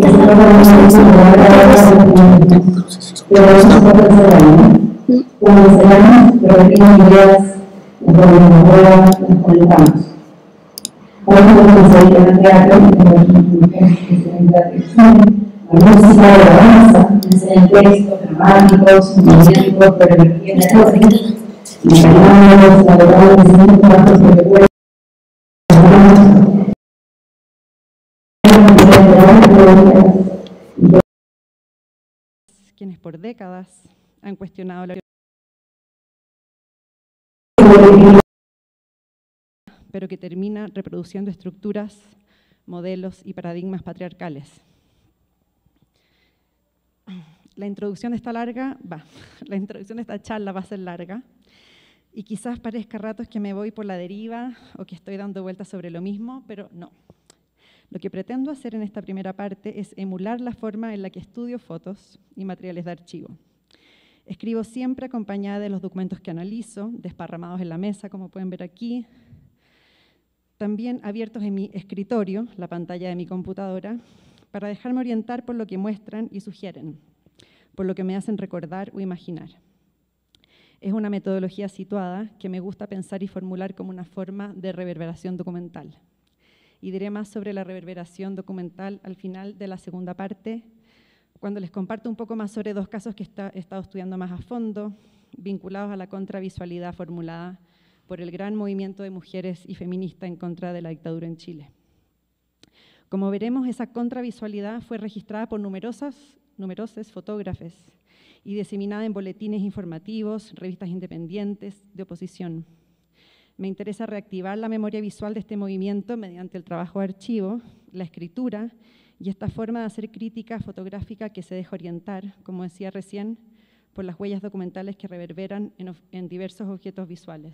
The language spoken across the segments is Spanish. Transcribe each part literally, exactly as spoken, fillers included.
Quienes por décadas han cuestionado la pero que termina reproduciendo estructuras, modelos y paradigmas patriarcales. La introducción de esta larga, va, la introducción de esta charla va a ser larga y quizás parezca a ratos que me voy por la deriva o que estoy dando vueltas sobre lo mismo, pero no. Lo que pretendo hacer en esta primera parte es emular la forma en la que estudio fotos y materiales de archivo. Escribo siempre acompañada de los documentos que analizo, desparramados en la mesa, como pueden ver aquí, también abiertos en mi escritorio, la pantalla de mi computadora, para dejarme orientar por lo que muestran y sugieren, por lo que me hacen recordar o imaginar. Es una metodología situada que me gusta pensar y formular como una forma de reverberación documental. Y diré más sobre la reverberación documental al final de la segunda parte, cuando les comparto un poco más sobre dos casos que está, he estado estudiando más a fondo, vinculados a la contravisualidad formulada por el gran movimiento de mujeres y feministas en contra de la dictadura en Chile. Como veremos, esa contravisualidad fue registrada por numerosas, numerosos fotógrafos y diseminada en boletines informativos, revistas independientes de oposición. Me interesa reactivar la memoria visual de este movimiento mediante el trabajo de archivo, la escritura y esta forma de hacer crítica fotográfica que se deja orientar, como decía recién, por las huellas documentales que reverberan en, en diversos objetos visuales.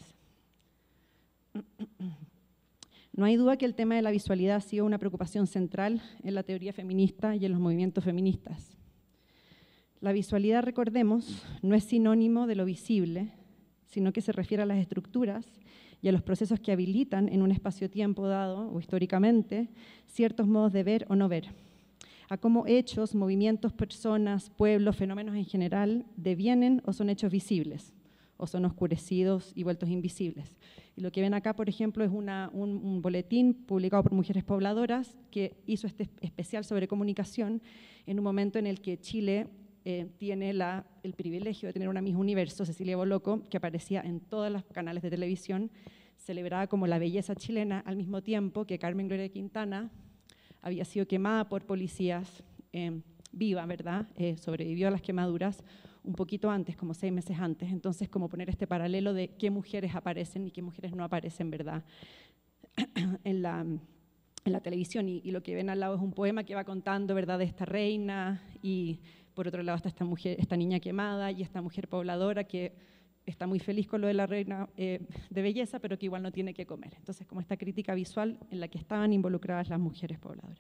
No hay duda que el tema de la visualidad ha sido una preocupación central en la teoría feminista y en los movimientos feministas. La visualidad, recordemos, no es sinónimo de lo visible, sino que se refiere a las estructuras y a los procesos que habilitan en un espacio-tiempo dado, o históricamente, ciertos modos de ver o no ver, a cómo hechos, movimientos, personas, pueblos, fenómenos en general devienen o son hechos visibles, o son oscurecidos y vueltos invisibles. Y lo que ven acá, por ejemplo, es una, un, un boletín publicado por Mujeres Pobladoras que hizo este especial sobre comunicación en un momento en el que Chile Eh, tiene la, el privilegio de tener una Miss Universo, Cecilia Boloco, que aparecía en todos los canales de televisión, celebrada como la belleza chilena, al mismo tiempo que Carmen Gloria Quintana había sido quemada por policías eh, viva, ¿verdad? Eh, sobrevivió a las quemaduras un poquito antes, como seis meses antes. Entonces, como poner este paralelo de qué mujeres aparecen y qué mujeres no aparecen, ¿verdad? en, la, en la televisión. Y, y lo que ven al lado es un poema que va contando, ¿verdad?, de esta reina, y por otro lado está esta, mujer, esta niña quemada y esta mujer pobladora que está muy feliz con lo de la reina eh, de belleza, pero que igual no tiene que comer. Entonces, como esta crítica visual en la que estaban involucradas las mujeres pobladoras.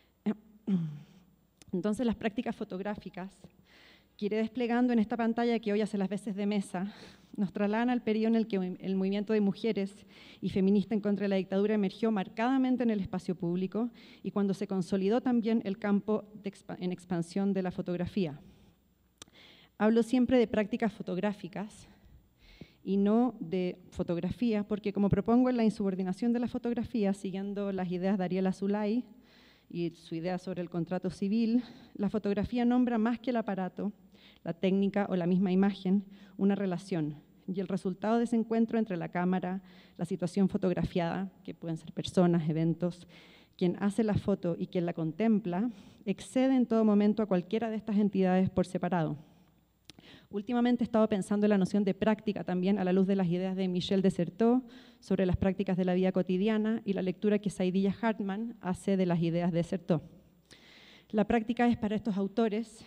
Entonces, las prácticas fotográficas que iré desplegando en esta pantalla, que hoy hace las veces de mesa, nos trasladan al periodo en el que el movimiento de mujeres y feminista en contra de la dictadura emergió marcadamente en el espacio público y cuando se consolidó también el campo de exp en expansión de la fotografía. Hablo siempre de prácticas fotográficas y no de fotografía, porque como propongo en la insubordinación de la fotografía, siguiendo las ideas de Ariel Azoulay y su idea sobre el contrato civil, la fotografía nombra más que el aparato, la técnica o la misma imagen, una relación. Y el resultado de ese encuentro entre la cámara, la situación fotografiada, que pueden ser personas, eventos, quien hace la foto y quien la contempla, excede en todo momento a cualquiera de estas entidades por separado. Últimamente he estado pensando en la noción de práctica también a la luz de las ideas de Michel Desserteau sobre las prácticas de la vida cotidiana y la lectura que Saidiya Hartman hace de las ideas de Desserteau. La práctica es para estos autores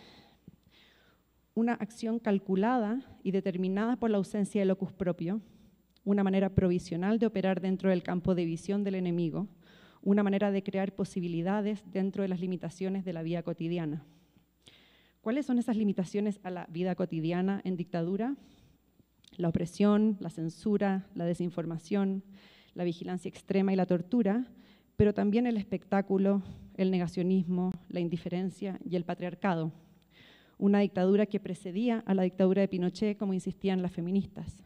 una acción calculada y determinada por la ausencia de locus propio, una manera provisional de operar dentro del campo de visión del enemigo, una manera de crear posibilidades dentro de las limitaciones de la vida cotidiana. ¿Cuáles son esas limitaciones a la vida cotidiana en dictadura? La opresión, la censura, la desinformación, la vigilancia extrema y la tortura, pero también el espectáculo, el negacionismo, la indiferencia y el patriarcado. Una dictadura que precedía a la dictadura de Pinochet, como insistían las feministas.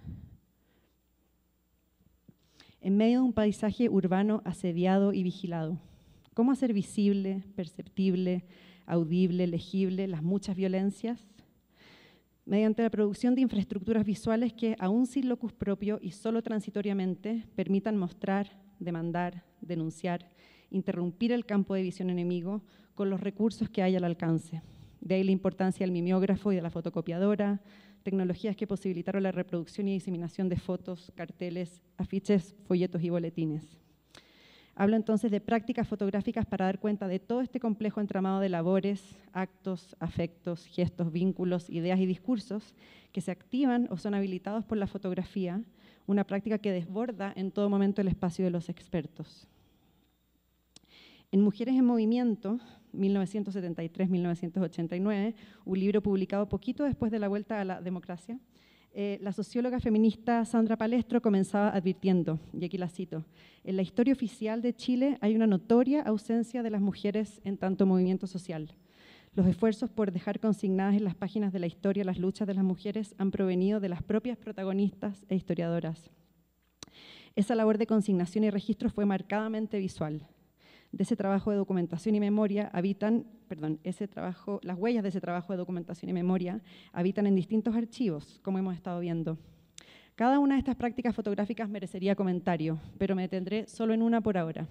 En medio de un paisaje urbano asediado y vigilado, ¿cómo hacer visible, perceptible, audible, legible las muchas violencias? Mediante la producción de infraestructuras visuales que, aún sin locus propio y solo transitoriamente, permitan mostrar, demandar, denunciar, interrumpir el campo de visión enemigo con los recursos que hay al alcance. De ahí la importancia del mimeógrafo y de la fotocopiadora, tecnologías que posibilitaron la reproducción y diseminación de fotos, carteles, afiches, folletos y boletines. Hablo entonces de prácticas fotográficas para dar cuenta de todo este complejo entramado de labores, actos, afectos, gestos, vínculos, ideas y discursos que se activan o son habilitados por la fotografía, una práctica que desborda en todo momento el espacio de los expertos. En Mujeres en Movimiento, mil novecientos setenta y tres a mil novecientos ochenta y nueve, un libro publicado poquito después de la vuelta a la democracia, eh, la socióloga feminista Sandra Palestro comenzaba advirtiendo, y aquí la cito: en la historia oficial de Chile hay una notoria ausencia de las mujeres en tanto movimiento social. Los esfuerzos por dejar consignadas en las páginas de la historia las luchas de las mujeres han provenido de las propias protagonistas e historiadoras. Esa labor de consignación y registro fue marcadamente visual. De ese trabajo de documentación y memoria habitan, perdón, ese trabajo, las huellas de ese trabajo de documentación y memoria habitan en distintos archivos, como hemos estado viendo. Cada una de estas prácticas fotográficas merecería comentario, pero me detendré solo en una por ahora.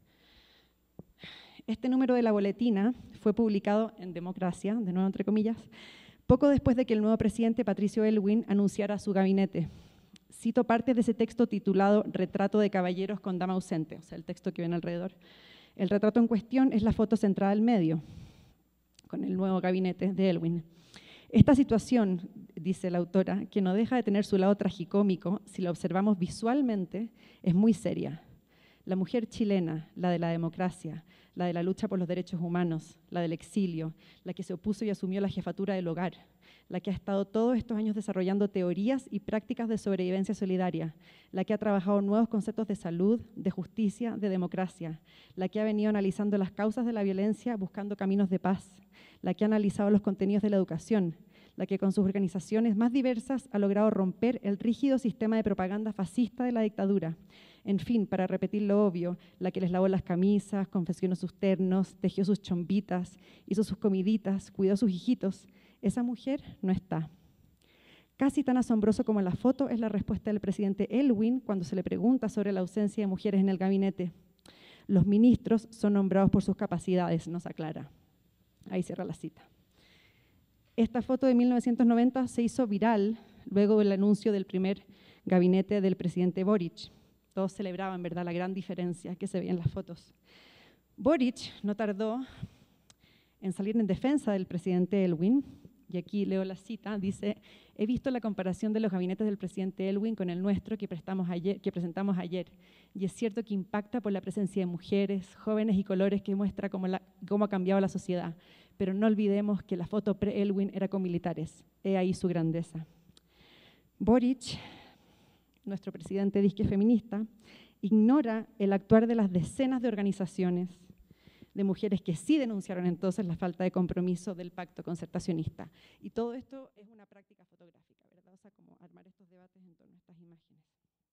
Este número de la boletina fue publicado en Democracia, de nuevo entre comillas, poco después de que el nuevo presidente Patricio Aylwin anunciara su gabinete. Cito parte de ese texto titulado Retrato de caballeros con dama ausente, o sea, el texto que ven alrededor. El retrato en cuestión es la foto centrada al medio, con el nuevo gabinete de Aylwin. Esta situación, dice la autora, que no deja de tener su lado tragicómico, si la observamos visualmente, es muy seria. La mujer chilena, la de la democracia, la de la lucha por los derechos humanos, la del exilio, la que se opuso y asumió la jefatura del hogar, la que ha estado todos estos años desarrollando teorías y prácticas de sobrevivencia solidaria, la que ha trabajado nuevos conceptos de salud, de justicia, de democracia, la que ha venido analizando las causas de la violencia buscando caminos de paz, la que ha analizado los contenidos de la educación, la que con sus organizaciones más diversas ha logrado romper el rígido sistema de propaganda fascista de la dictadura. En fin, para repetir lo obvio, la que les lavó las camisas, confeccionó sus ternos, tejió sus chombitas, hizo sus comiditas, cuidó a sus hijitos. Esa mujer no está. Casi tan asombroso como la foto es la respuesta del presidente Aylwin cuando se le pregunta sobre la ausencia de mujeres en el gabinete. Los ministros son nombrados por sus capacidades, nos aclara. Ahí cierra la cita. Esta foto de mil novecientos noventa se hizo viral luego del anuncio del primer gabinete del presidente Boric. Todos celebraban, ¿verdad?, la gran diferencia que se veía en las fotos. Boric no tardó en salir en defensa del presidente Aylwin, y aquí leo la cita, dice: he visto la comparación de los gabinetes del presidente Aylwin con el nuestro que, prestamos ayer, que presentamos ayer, y es cierto que impacta por la presencia de mujeres, jóvenes y colores que muestra cómo, la, cómo ha cambiado la sociedad, pero no olvidemos que la foto pre-Aylwin era con militares, he ahí su grandeza. Boric, nuestro presidente disque feminista, ignora el actuar de las decenas de organizaciones de mujeres que sí denunciaron entonces la falta de compromiso del pacto concertacionista. Y todo esto es una práctica fotográfica, ¿verdad? O sea, como armar estos debates en torno a estas imágenes.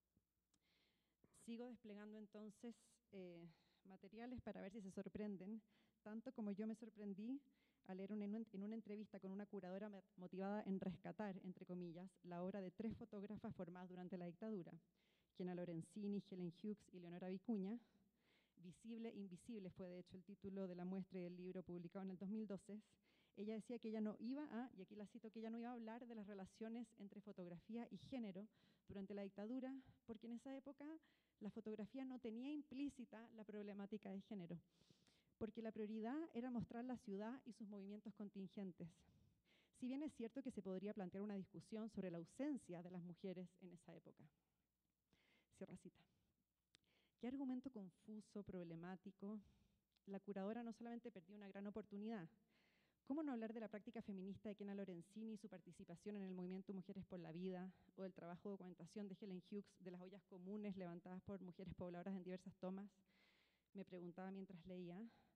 Sigo desplegando entonces eh, materiales para ver si se sorprenden, tanto como yo me sorprendí al leer un, en una entrevista con una curadora motivada en rescatar, entre comillas, la obra de tres fotógrafas formadas durante la dictadura, Kiana Lorenzini, Helen Hughes y Leonora Vicuña. Visible, invisible fue de hecho el título de la muestra y del libro publicado en el dos mil doce. Ella decía que ella no iba a, y aquí la cito, que ella no iba a hablar de las relaciones entre fotografía y género durante la dictadura, porque en esa época la fotografía no tenía implícita la problemática de género, porque la prioridad era mostrar la ciudad y sus movimientos contingentes. Si bien es cierto que se podría plantear una discusión sobre la ausencia de las mujeres en esa época. Cierra cita. Qué argumento confuso, problemático. La curadora no solamente perdió una gran oportunidad. ¿Cómo no hablar de la práctica feminista de Kiana Lorenzini y su participación en el movimiento Mujeres por la Vida, o del trabajo de documentación de Helen Hughes de las ollas comunes levantadas por mujeres pobladoras en diversas tomas? Me preguntaba mientras leía.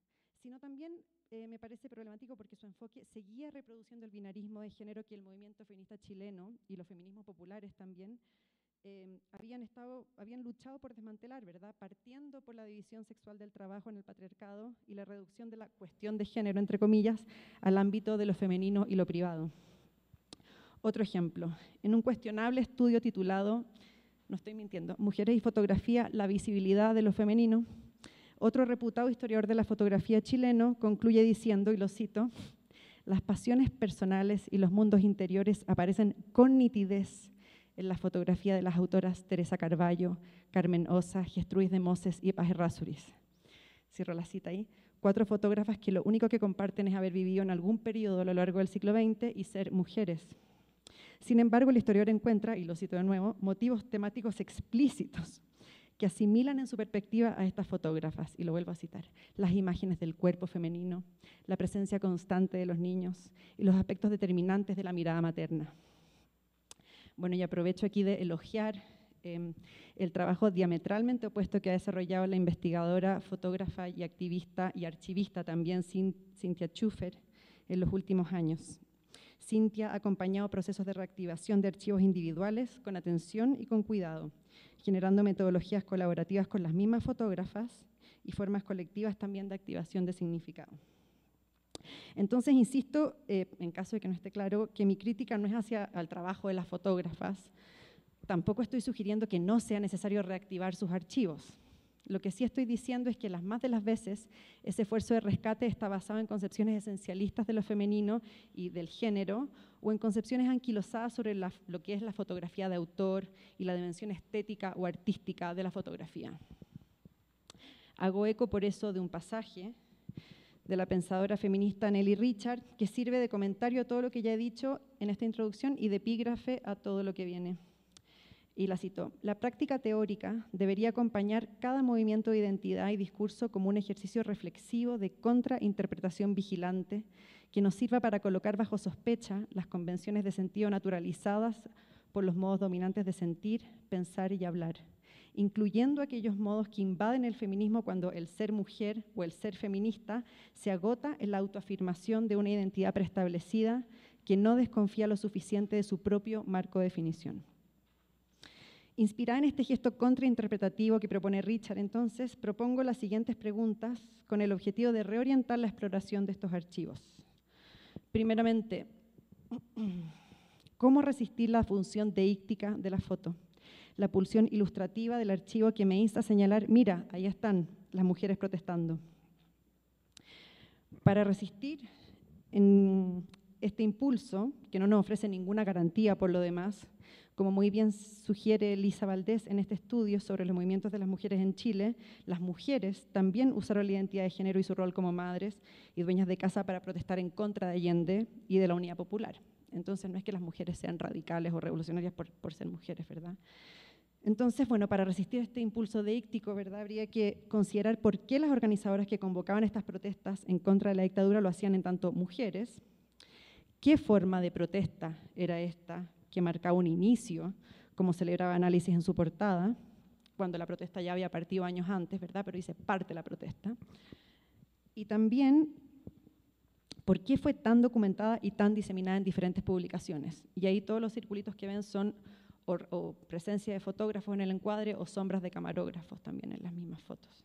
sino también eh, me parece problemático porque su enfoque seguía reproduciendo el binarismo de género que el movimiento feminista chileno y los feminismos populares también eh, habían, estado, habían luchado por desmantelar, ¿verdad? Partiendo por la división sexual del trabajo en el patriarcado y la reducción de la cuestión de género, entre comillas, al ámbito de lo femenino y lo privado. Otro ejemplo, en un cuestionable estudio titulado, no estoy mintiendo, Mujeres y fotografía, la visibilidad de lo femenino, otro reputado historiador de la fotografía chileno concluye diciendo, y lo cito, las pasiones personales y los mundos interiores aparecen con nitidez en la fotografía de las autoras Teresa Carballo, Carmen Osa, Gertrudis de Moses y Paz Errázuriz. Cierro la cita ahí. Cuatro fotógrafas que lo único que comparten es haber vivido en algún periodo a lo largo del siglo veinte y ser mujeres. Sin embargo, el historiador encuentra, y lo cito de nuevo, motivos temáticos explícitos que asimilan en su perspectiva a estas fotógrafas, y lo vuelvo a citar, las imágenes del cuerpo femenino, la presencia constante de los niños y los aspectos determinantes de la mirada materna. Bueno, y aprovecho aquí de elogiar eh, el trabajo diametralmente opuesto que ha desarrollado la investigadora, fotógrafa y activista y archivista también Cynthia Schufer en los últimos años. Cynthia ha acompañado procesos de reactivación de archivos individuales con atención y con cuidado, generando metodologías colaborativas con las mismas fotógrafas y formas colectivas también de activación de significado. Entonces, insisto, eh, en caso de que no esté claro, que mi crítica no es hacia el trabajo de las fotógrafas, tampoco estoy sugiriendo que no sea necesario reactivar sus archivos. Lo que sí estoy diciendo es que las más de las veces ese esfuerzo de rescate está basado en concepciones esencialistas de lo femenino y del género o en concepciones anquilosadas sobre la, lo que es la fotografía de autor y la dimensión estética o artística de la fotografía. Hago eco por eso de un pasaje de la pensadora feminista Nelly Richard que sirve de comentario a todo lo que ya he dicho en esta introducción y de epígrafe a todo lo que viene. Y la cito, la práctica teórica debería acompañar cada movimiento de identidad y discurso como un ejercicio reflexivo de contrainterpretación vigilante que nos sirva para colocar bajo sospecha las convenciones de sentido naturalizadas por los modos dominantes de sentir, pensar y hablar, incluyendo aquellos modos que invaden el feminismo cuando el ser mujer o el ser feminista se agota en la autoafirmación de una identidad preestablecida que no desconfía lo suficiente de su propio marco de definición. Inspirada en este gesto contrainterpretativo que propone Richard, entonces, propongo las siguientes preguntas con el objetivo de reorientar la exploración de estos archivos. Primeramente, ¿cómo resistir la función deíctica de la foto? La pulsión ilustrativa del archivo que me insta a señalar, mira, ahí están las mujeres protestando. Para resistir en este impulso, que no nos ofrece ninguna garantía por lo demás, como muy bien sugiere Lisa Valdés en este estudio sobre los movimientos de las mujeres en Chile, las mujeres también usaron la identidad de género y su rol como madres y dueñas de casa para protestar en contra de Allende y de la Unidad Popular. Entonces no es que las mujeres sean radicales o revolucionarias por, por ser mujeres, ¿verdad? Entonces, bueno, para resistir este impulso deíctico, ¿verdad?, habría que considerar por qué las organizadoras que convocaban estas protestas en contra de la dictadura lo hacían en tanto mujeres, qué forma de protesta era esta que marcaba un inicio, como celebraba Análisis en su portada, cuando la protesta ya había partido años antes, ¿verdad?, pero dice parte la protesta. Y también, ¿por qué fue tan documentada y tan diseminada en diferentes publicaciones? Y ahí todos los circulitos que ven son o, o presencia de fotógrafos en el encuadre o sombras de camarógrafos también en las mismas fotos.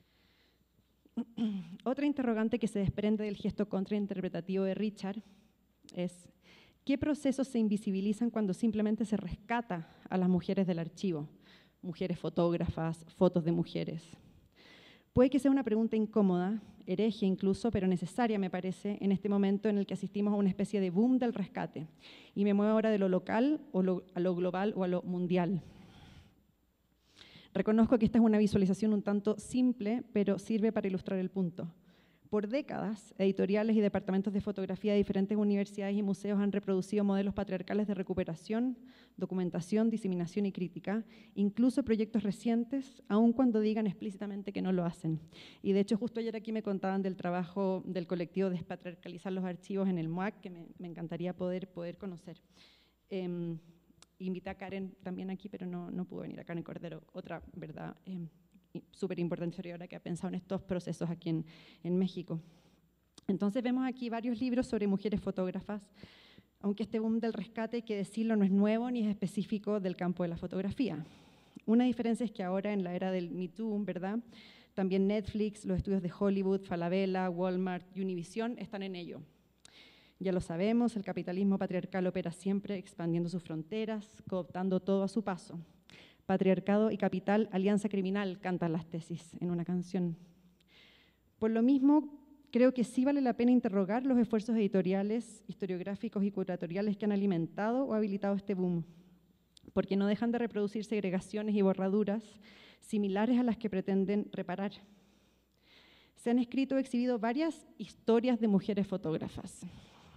Otra interrogante que se desprende del gesto contrainterpretativo de Richard es ¿qué procesos se invisibilizan cuando simplemente se rescata a las mujeres del archivo? Mujeres fotógrafas, fotos de mujeres. Puede que sea una pregunta incómoda, hereje incluso, pero necesaria, me parece, en este momento en el que asistimos a una especie de boom del rescate. Y me muevo ahora de lo local o lo, a lo global o a lo mundial. Reconozco que esta es una visualización un tanto simple, pero sirve para ilustrar el punto. Por décadas, editoriales y departamentos de fotografía de diferentes universidades y museos han reproducido modelos patriarcales de recuperación, documentación, diseminación y crítica, incluso proyectos recientes, aun cuando digan explícitamente que no lo hacen. Y de hecho, justo ayer aquí me contaban del trabajo del colectivo Despatriarcalizar los archivos en el M U A C, que me, me encantaría poder, poder conocer. Eh, invité a Karen también aquí, pero no, no pudo venir a Karen Cordero, otra, ¿verdad?, Eh, súper importante historiadora que ha pensado en estos procesos aquí en, en México. Entonces vemos aquí varios libros sobre mujeres fotógrafas, aunque este boom del rescate, hay que decirlo, no es nuevo ni es específico del campo de la fotografía. Una diferencia es que ahora, en la era del Me Too, ¿verdad?, también Netflix, los estudios de Hollywood, Falabella, Walmart, Univision están en ello. Ya lo sabemos, el capitalismo patriarcal opera siempre expandiendo sus fronteras, cooptando todo a su paso. Patriarcado y capital, alianza criminal, cantan las tesis en una canción. Por lo mismo, creo que sí vale la pena interrogar los esfuerzos editoriales, historiográficos y curatoriales que han alimentado o habilitado este boom, porque no dejan de reproducir segregaciones y borraduras similares a las que pretenden reparar. Se han escrito o exhibido varias historias de mujeres fotógrafas.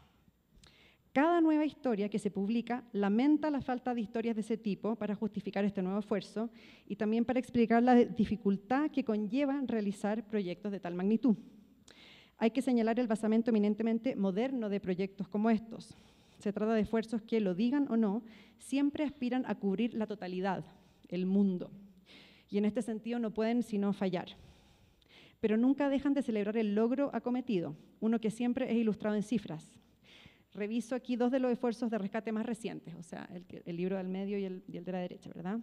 Cada nueva historia que se publica lamenta la falta de historias de ese tipo para justificar este nuevo esfuerzo y también para explicar la dificultad que conlleva realizar proyectos de tal magnitud. Hay que señalar el basamento eminentemente moderno de proyectos como estos. Se trata de esfuerzos que, lo digan o no, siempre aspiran a cubrir la totalidad, el mundo. Y en este sentido no pueden sino fallar. Pero nunca dejan de celebrar el logro acometido, uno que siempre es ilustrado en cifras. Reviso aquí dos de los esfuerzos de rescate más recientes, o sea, el, el libro del medio y el, y el de la derecha, ¿verdad?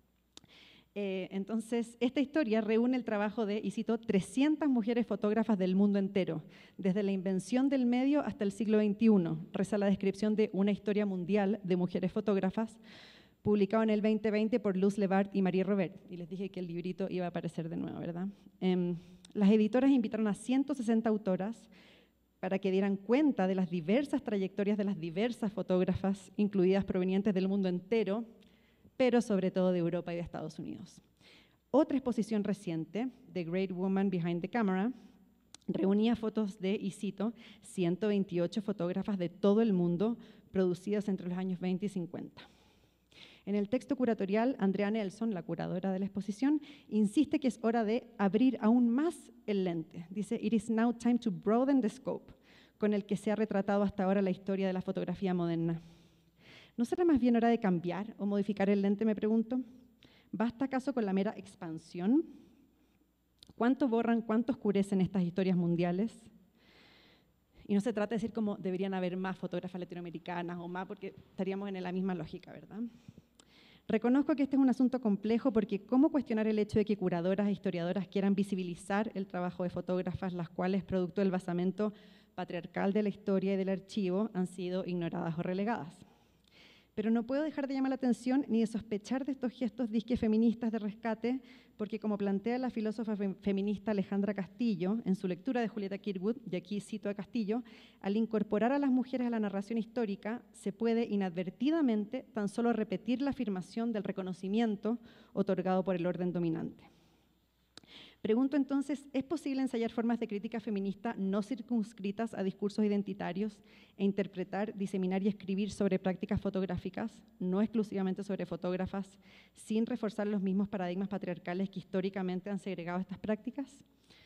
Eh, entonces, esta historia reúne el trabajo de, y cito, trescientas mujeres fotógrafas del mundo entero, desde la invención del medio hasta el siglo veintiuno, reza la descripción de Una historia mundial de mujeres fotógrafas, publicado en el veinte veinte por Luz Levart y Marie Robert, y les dije que el librito iba a aparecer de nuevo, ¿verdad? Eh, las editoras invitaron a ciento sesenta autoras para que dieran cuenta de las diversas trayectorias de las diversas fotógrafas, incluidas provenientes del mundo entero, pero sobre todo de Europa y de Estados Unidos. Otra exposición reciente, The Great Woman Behind the Camera, reunía fotos de, y cito, ciento veintiocho fotógrafas de todo el mundo, producidas entre los años veinte y cincuenta. En el texto curatorial, Andrea Nelson, la curadora de la exposición, insiste que es hora de abrir aún más el lente. Dice, "It is now time to broaden the scope", con el que se ha retratado hasta ahora la historia de la fotografía moderna. ¿No será más bien hora de cambiar o modificar el lente, me pregunto? ¿Basta acaso con la mera expansión? ¿Cuánto borran, cuánto oscurecen estas historias mundiales? Y no se trata de decir como deberían haber más fotógrafas latinoamericanas o más, porque estaríamos en la misma lógica, ¿verdad? Reconozco que este es un asunto complejo porque ¿cómo cuestionar el hecho de que curadoras e historiadoras quieran visibilizar el trabajo de fotógrafas, las cuales, producto del basamento patriarcal de la historia y del archivo, han sido ignoradas o relegadas? Pero no puedo dejar de llamar la atención ni de sospechar de estos gestos disque feministas de rescate, porque como plantea la filósofa feminista Alejandra Castillo en su lectura de Julieta Kirkwood, y aquí cito a Castillo, al incorporar a las mujeres a la narración histórica, se puede inadvertidamente tan solo repetir la afirmación del reconocimiento otorgado por el orden dominante. Pregunto entonces, ¿es posible ensayar formas de crítica feminista no circunscritas a discursos identitarios e interpretar, diseminar y escribir sobre prácticas fotográficas, no exclusivamente sobre fotógrafas, sin reforzar los mismos paradigmas patriarcales que históricamente han segregado estas prácticas?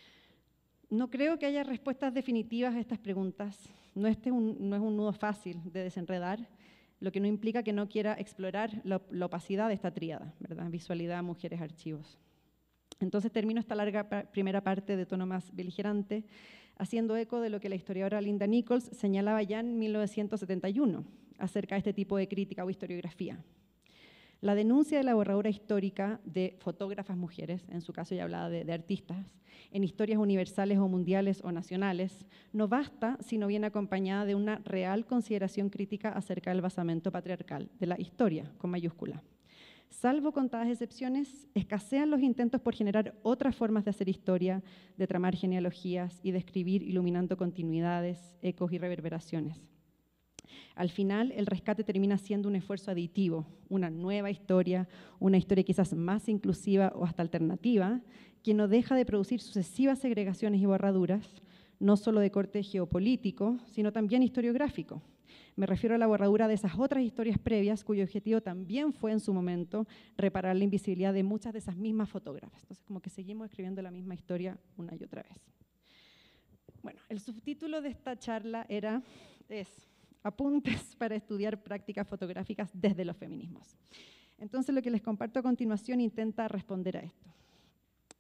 No creo que haya respuestas definitivas a estas preguntas. No, este un, no es un nudo fácil de desenredar, lo que no implica que no quiera explorar la, la opacidad de esta tríada, ¿verdad? Visualidad, mujeres, archivos. Entonces termino esta larga primera parte de tono más beligerante, haciendo eco de lo que la historiadora Linda Nichols señalaba ya en mil novecientos setenta y uno acerca de este tipo de crítica o historiografía. La denuncia de la borradura histórica de fotógrafas mujeres, en su caso ya hablaba de, de artistas, en historias universales o mundiales o nacionales, no basta si no viene acompañada de una real consideración crítica acerca del basamento patriarcal de la historia, con mayúscula. Salvo contadas excepciones, escasean los intentos por generar otras formas de hacer historia, de tramar genealogías y de escribir iluminando continuidades, ecos y reverberaciones. Al final, el rescate termina siendo un esfuerzo aditivo, una nueva historia, una historia quizás más inclusiva o hasta alternativa, que no deja de producir sucesivas segregaciones y borraduras, no solo de corte geopolítico, sino también historiográfico. Me refiero a la borradura de esas otras historias previas, cuyo objetivo también fue en su momento reparar la invisibilidad de muchas de esas mismas fotógrafas. Entonces, como que seguimos escribiendo la misma historia una y otra vez. Bueno, el subtítulo de esta charla era, es Apuntes para estudiar prácticas fotográficas desde los feminismos. Entonces, lo que les comparto a continuación intenta responder a esto.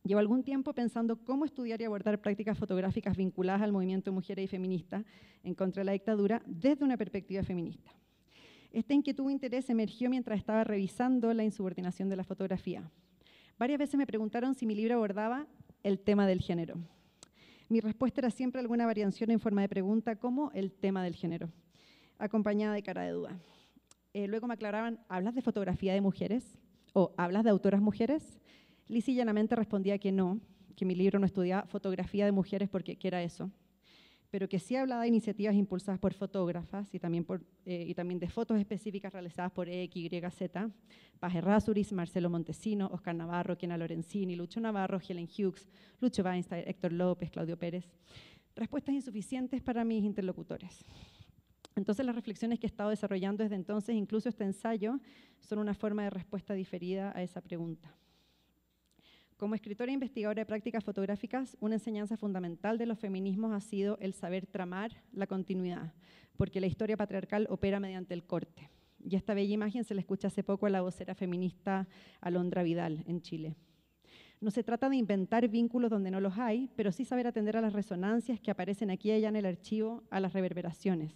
Llevo algún tiempo pensando cómo estudiar y abordar prácticas fotográficas vinculadas al movimiento de mujeres y feministas en contra de la dictadura desde una perspectiva feminista. Esta inquietud e interés emergió mientras estaba revisando la insubordinación de la fotografía. Varias veces me preguntaron si mi libro abordaba el tema del género. Mi respuesta era siempre alguna variación en forma de pregunta como el tema del género, acompañada de cara de duda. Eh, luego me aclaraban, ¿hablas de fotografía de mujeres? ¿O hablas de autoras mujeres? Lisa y llanamente respondía que no, que mi libro no estudiaba fotografía de mujeres porque ¿qué era eso? Pero que sí hablaba de iniciativas impulsadas por fotógrafas y también, por, eh, y también de fotos específicas realizadas por X, Y, Z, Paz Errázuriz, Marcelo Montesino, Oscar Navarro, Kena Lorenzini, Lucho Navarro, Helen Hughes, Lucho Weinstein, Héctor López, Claudio Pérez. Respuestas insuficientes para mis interlocutores. Entonces las reflexiones que he estado desarrollando desde entonces, incluso este ensayo, son una forma de respuesta diferida a esa pregunta. Como escritora e investigadora de prácticas fotográficas, una enseñanza fundamental de los feminismos ha sido el saber tramar la continuidad, porque la historia patriarcal opera mediante el corte. Y esta bella imagen se la escucha hace poco a la vocera feminista Alondra Vidal, en Chile. No se trata de inventar vínculos donde no los hay, pero sí saber atender a las resonancias que aparecen aquí y allá en el archivo, a las reverberaciones.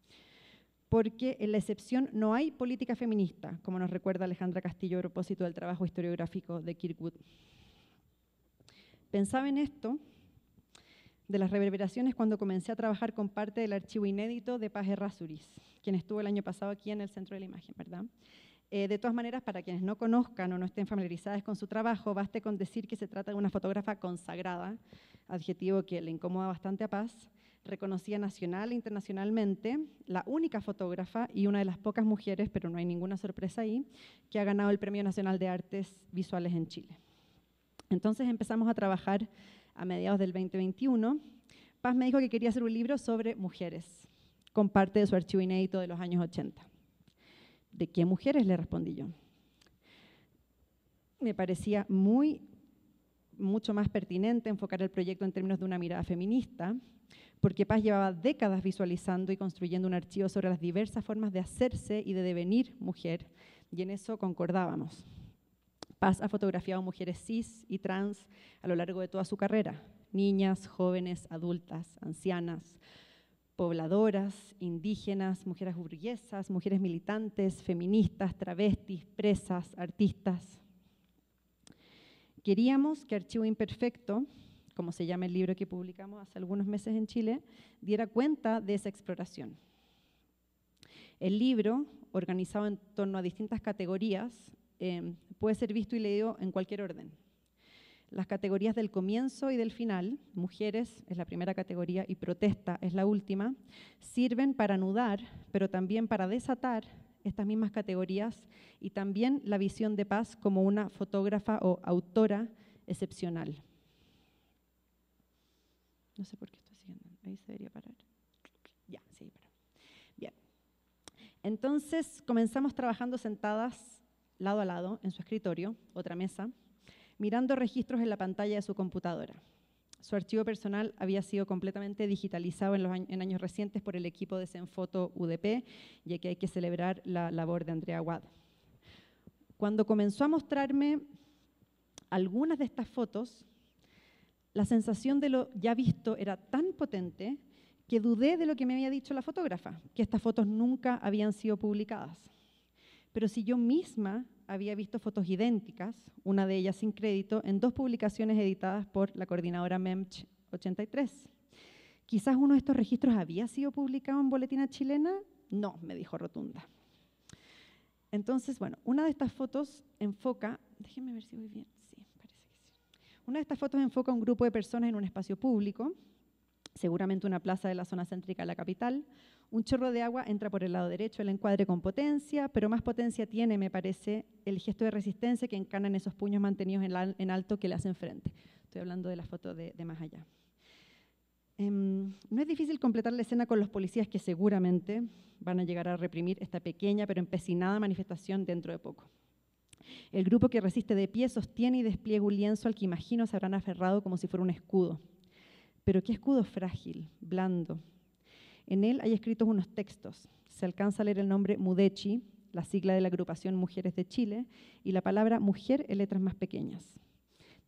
Porque en la excepción no hay política feminista, como nos recuerda Alejandra Castillo a propósito del trabajo historiográfico de Kirkwood. Pensaba en esto, de las reverberaciones, cuando comencé a trabajar con parte del archivo inédito de Paz Errázuriz, quien estuvo el año pasado aquí en el Centro de la Imagen, ¿verdad? Eh, de todas maneras, para quienes no conozcan o no estén familiarizadas con su trabajo, baste con decir que se trata de una fotógrafa consagrada, adjetivo que le incomoda bastante a Paz, reconocida nacional e internacionalmente, la única fotógrafa y una de las pocas mujeres, pero no hay ninguna sorpresa ahí, que ha ganado el Premio Nacional de Artes Visuales en Chile. Entonces empezamos a trabajar a mediados del veinte veintiuno. Paz me dijo que quería hacer un libro sobre mujeres, con parte de su archivo inédito de los años ochenta. ¿De qué mujeres?, le respondí yo. Me parecía muy, mucho más pertinente enfocar el proyecto en términos de una mirada feminista, porque Paz llevaba décadas visualizando y construyendo un archivo sobre las diversas formas de hacerse y de devenir mujer, y en eso concordábamos. Paz ha fotografiado mujeres cis y trans a lo largo de toda su carrera, niñas, jóvenes, adultas, ancianas, pobladoras, indígenas, mujeres burguesas, mujeres militantes, feministas, travestis, presas, artistas. Queríamos que Archivo Imperfecto, como se llama el libro que publicamos hace algunos meses en Chile, diera cuenta de esa exploración. El libro, organizado en torno a distintas categorías, eh, puede ser visto y leído en cualquier orden. Las categorías del comienzo y del final, mujeres es la primera categoría y protesta es la última, sirven para anudar, pero también para desatar estas mismas categorías y también la visión de Paz como una fotógrafa o autora excepcional. No sé por qué estoy siguiendo, ahí se debería parar. Ya, sí, paró. Bien. Entonces comenzamos trabajando sentadas lado a lado en su escritorio, otra mesa, mirando registros en la pantalla de su computadora. Su archivo personal había sido completamente digitalizado en, los años, en años recientes por el equipo de Zenfoto U D P, y aquí hay que celebrar la labor de Andrea Wad. Cuando comenzó a mostrarme algunas de estas fotos, la sensación de lo ya visto era tan potente que dudé de lo que me había dicho la fotógrafa, que estas fotos nunca habían sido publicadas. Pero si yo misma había visto fotos idénticas, una de ellas sin crédito, en dos publicaciones editadas por la coordinadora MEMCH ochenta y tres. ¿Quizás uno de estos registros había sido publicado en Boletina Chilena? No, me dijo rotunda. Entonces, bueno, una de estas fotos enfoca, déjenme ver si voy bien, sí, parece que sí. Una de estas fotos enfoca a un grupo de personas en un espacio público, seguramente una plaza de la zona céntrica de la capital. Un chorro de agua entra por el lado derecho, el encuadre con potencia, pero más potencia tiene, me parece, el gesto de resistencia que encarnan esos puños mantenidos en, la, en alto que le hacen frente. Estoy hablando de la foto de, de más allá. Eh, no es difícil completar la escena con los policías que seguramente van a llegar a reprimir esta pequeña pero empecinada manifestación dentro de poco. El grupo que resiste de pie sostiene y despliega un lienzo al que imagino se habrán aferrado como si fuera un escudo. Pero qué escudo frágil, blando. En él hay escritos unos textos. Se alcanza a leer el nombre Mudechi, la sigla de la agrupación Mujeres de Chile, y la palabra mujer en letras más pequeñas.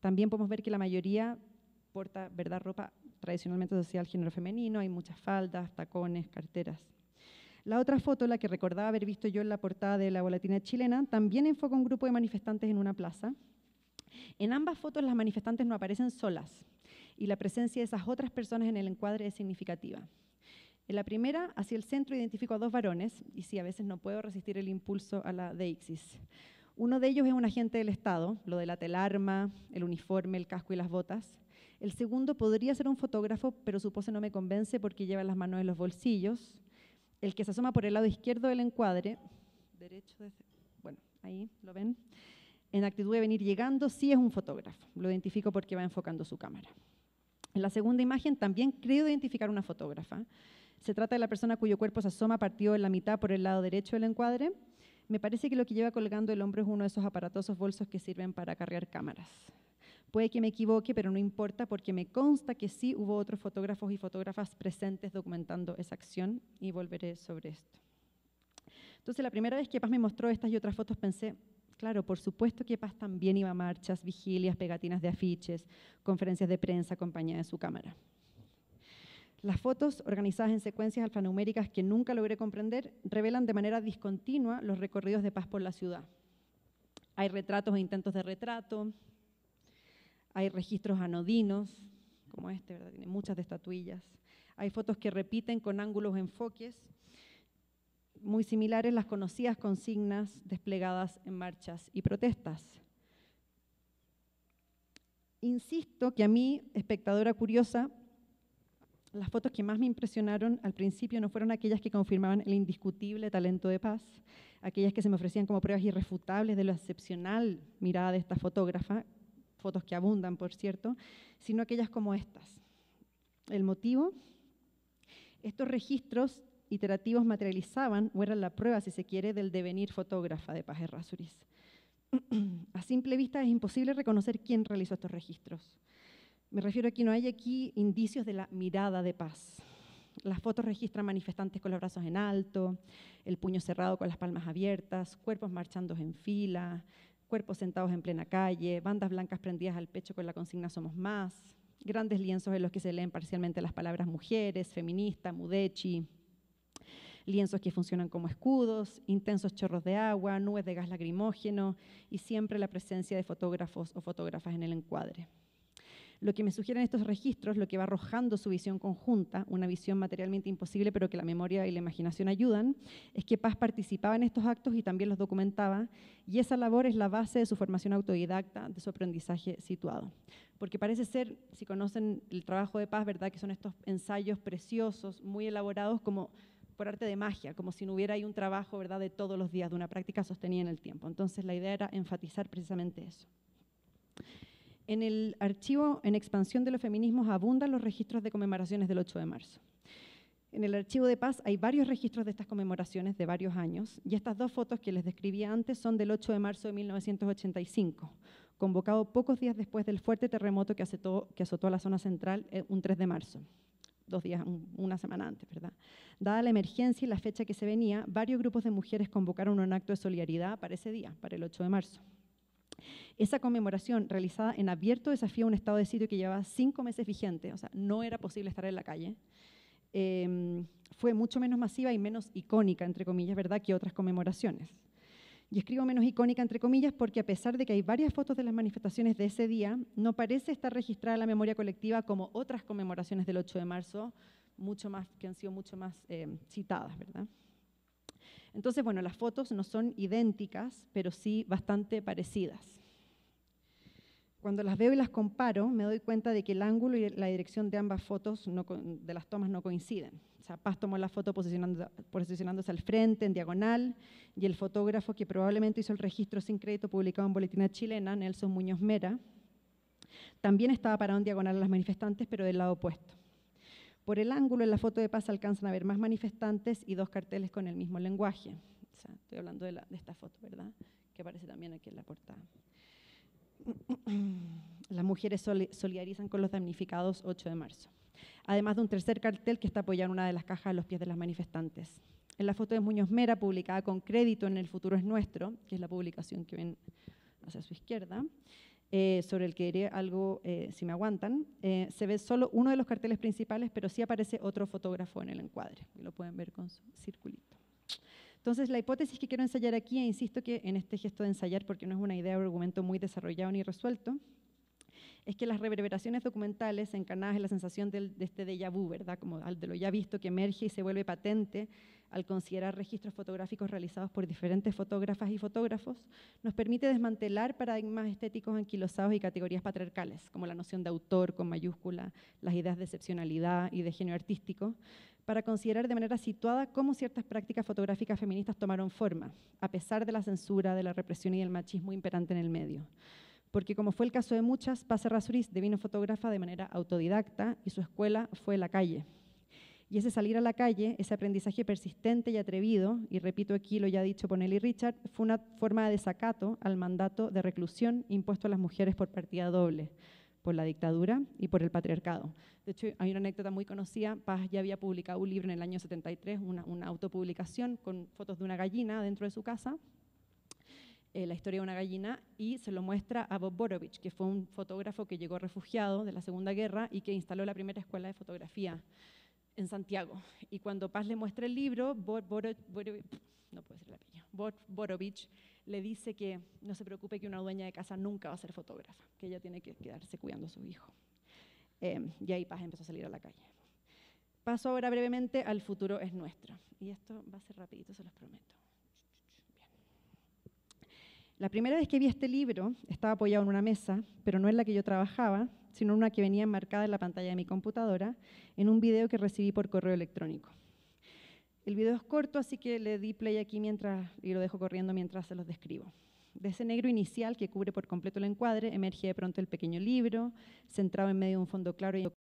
También podemos ver que la mayoría porta, ¿verdad?, ropa tradicionalmente asociada al género femenino, hay muchas faldas, tacones, carteras. La otra foto, la que recordaba haber visto yo en la portada de la Volatina chilena, también enfoca un grupo de manifestantes en una plaza. En ambas fotos las manifestantes no aparecen solas y la presencia de esas otras personas en el encuadre es significativa. En la primera, hacia el centro, identifico a dos varones, y sí, a veces no puedo resistir el impulso a la deixis. Uno de ellos es un agente del Estado, lo delata el arma, el uniforme, el casco y las botas. El segundo podría ser un fotógrafo, pero su pose no me convence porque lleva las manos en los bolsillos. El que se asoma por el lado izquierdo del encuadre, derecho, de, bueno, ahí lo ven, en actitud de venir llegando, sí es un fotógrafo. Lo identifico porque va enfocando su cámara. En la segunda imagen también creo identificar una fotógrafa. Se trata de la persona cuyo cuerpo se asoma partido en la mitad por el lado derecho del encuadre. Me parece que lo que lleva colgando el hombro es uno de esos aparatosos bolsos que sirven para cargar cámaras. Puede que me equivoque, pero no importa porque me consta que sí hubo otros fotógrafos y fotógrafas presentes documentando esa acción y volveré sobre esto. Entonces, la primera vez que Paz me mostró estas y otras fotos pensé, claro, por supuesto que Paz también iba a marchas, vigilias, pegatinas de afiches, conferencias de prensa acompañada de su cámara. Las fotos, organizadas en secuencias alfanuméricas que nunca logré comprender, revelan de manera discontinua los recorridos de Paz por la ciudad. Hay retratos e intentos de retrato, hay registros anodinos, como este, ¿verdad? Tiene muchas de estatuillas. Hay fotos que repiten con ángulos o enfoques, muy similares las conocidas consignas desplegadas en marchas y protestas. Insisto que a mí, espectadora curiosa, las fotos que más me impresionaron al principio no fueron aquellas que confirmaban el indiscutible talento de Paz, aquellas que se me ofrecían como pruebas irrefutables de la excepcional mirada de esta fotógrafa, fotos que abundan, por cierto, sino aquellas como estas. El motivo, estos registros iterativos materializaban, o eran la prueba, si se quiere, del devenir fotógrafa de Paz Errázuriz. A simple vista es imposible reconocer quién realizó estos registros. Me refiero a que no hay aquí indicios de la mirada de Paz. Las fotos registran manifestantes con los brazos en alto, el puño cerrado con las palmas abiertas, cuerpos marchando en fila, cuerpos sentados en plena calle, bandas blancas prendidas al pecho con la consigna Somos Más, grandes lienzos en los que se leen parcialmente las palabras mujeres, feminista, mudechi, lienzos que funcionan como escudos, intensos chorros de agua, nubes de gas lacrimógeno y siempre la presencia de fotógrafos o fotógrafas en el encuadre. Lo que me sugieren estos registros, lo que va arrojando su visión conjunta, una visión materialmente imposible, pero que la memoria y la imaginación ayudan, es que Paz participaba en estos actos y también los documentaba, y esa labor es la base de su formación autodidacta, de su aprendizaje situado. Porque parece ser, si conocen el trabajo de Paz, ¿verdad?, que son estos ensayos preciosos, muy elaborados, como por arte de magia, como si no hubiera ahí un trabajo, ¿verdad?, de todos los días, de una práctica sostenida en el tiempo. Entonces, la idea era enfatizar precisamente eso. En el archivo en expansión de los feminismos abundan los registros de conmemoraciones del ocho de marzo. En el archivo de Paz hay varios registros de estas conmemoraciones de varios años, y estas dos fotos que les describía antes son del ocho de marzo de mil novecientos ochenta y cinco, convocado pocos días después del fuerte terremoto que azotó, que azotó a la zona central un tres de marzo, dos días, una semana antes, ¿verdad? Dada la emergencia y la fecha que se venía, varios grupos de mujeres convocaron un acto de solidaridad para ese día, para el ocho de marzo. Esa conmemoración, realizada en abierto desafío a un estado de sitio que llevaba cinco meses vigente, o sea, no era posible estar en la calle, eh, fue mucho menos masiva y menos icónica, entre comillas, ¿verdad?, que otras conmemoraciones. Y escribo menos icónica, entre comillas, porque a pesar de que hay varias fotos de las manifestaciones de ese día, no parece estar registrada en la memoria colectiva como otras conmemoraciones del ocho de marzo, mucho más, que han sido mucho más eh, citadas, ¿verdad? Entonces, bueno, las fotos no son idénticas, pero sí bastante parecidas. Cuando las veo y las comparo, me doy cuenta de que el ángulo y la dirección de ambas fotos no, de las tomas no coinciden. O sea, Paz tomó la foto posicionando, posicionándose al frente, en diagonal, y el fotógrafo que probablemente hizo el registro sin crédito publicado en Boletina Chilena, Nelson Muñoz Mera, también estaba parado en diagonal a las manifestantes, pero del lado opuesto. Por el ángulo, en la foto de Paz alcanzan a ver más manifestantes y dos carteles con el mismo lenguaje. O sea, estoy hablando de, la, de esta foto, ¿verdad?, que aparece también aquí en la portada. Las mujeres solidarizan con los damnificados ocho de marzo. Además de un tercer cartel que está apoyado en una de las cajas a los pies de las manifestantes. En la foto de Muñoz Mera, publicada con crédito en El Futuro es Nuestro, que es la publicación que ven hacia su izquierda, eh, sobre el que diré algo eh, si me aguantan. Eh, se ve solo uno de los carteles principales, pero sí aparece otro fotógrafo en el encuadre, y lo pueden ver con su circulito. Entonces, la hipótesis que quiero ensayar aquí, e insisto que en este gesto de ensayar, porque no es una idea o argumento muy desarrollado ni resuelto, es que las reverberaciones documentales encarnadas en la sensación del, de este déjà vu, ¿verdad? Como al de lo ya visto, que emerge y se vuelve patente al considerar registros fotográficos realizados por diferentes fotógrafas y fotógrafos, nos permite desmantelar paradigmas estéticos anquilosados y categorías patriarcales, como la noción de autor con mayúscula, las ideas de excepcionalidad y de genio artístico, para considerar de manera situada cómo ciertas prácticas fotográficas feministas tomaron forma, a pesar de la censura, de la represión y del machismo imperante en el medio. Porque como fue el caso de muchas, Paz Errázuriz devino fotógrafa de manera autodidacta y su escuela fue la calle. Y ese salir a la calle, ese aprendizaje persistente y atrevido, y repito aquí lo ya dicho por Nelly Richard, fue una forma de desacato al mandato de reclusión impuesto a las mujeres por partida doble, por la dictadura y por el patriarcado. De hecho, hay una anécdota muy conocida. Paz ya había publicado un libro en el año setenta y tres, una, una autopublicación con fotos de una gallina dentro de su casa, Eh, la historia de una gallina, y se lo muestra a Bob Borovich, que fue un fotógrafo que llegó refugiado de la Segunda Guerra y que instaló la primera escuela de fotografía en Santiago. Y cuando Paz le muestra el libro, Bob Borovich, no puedo decir el apellido, Bob Borovich le dice que no se preocupe, que una dueña de casa nunca va a ser fotógrafa, que ella tiene que quedarse cuidando a su hijo. Eh, y ahí Paz empezó a salir a la calle. Paso ahora brevemente al futuro es nuestro. Y esto va a ser rapidito, se los prometo. La primera vez que vi este libro estaba apoyado en una mesa, pero no en la que yo trabajaba, sino en una que venía enmarcada en la pantalla de mi computadora, en un video que recibí por correo electrónico. El video es corto, así que le di play aquí mientras, y lo dejo corriendo mientras se los describo. De ese negro inicial que cubre por completo el encuadre, emerge de pronto el pequeño libro, centrado en medio de un fondo claro y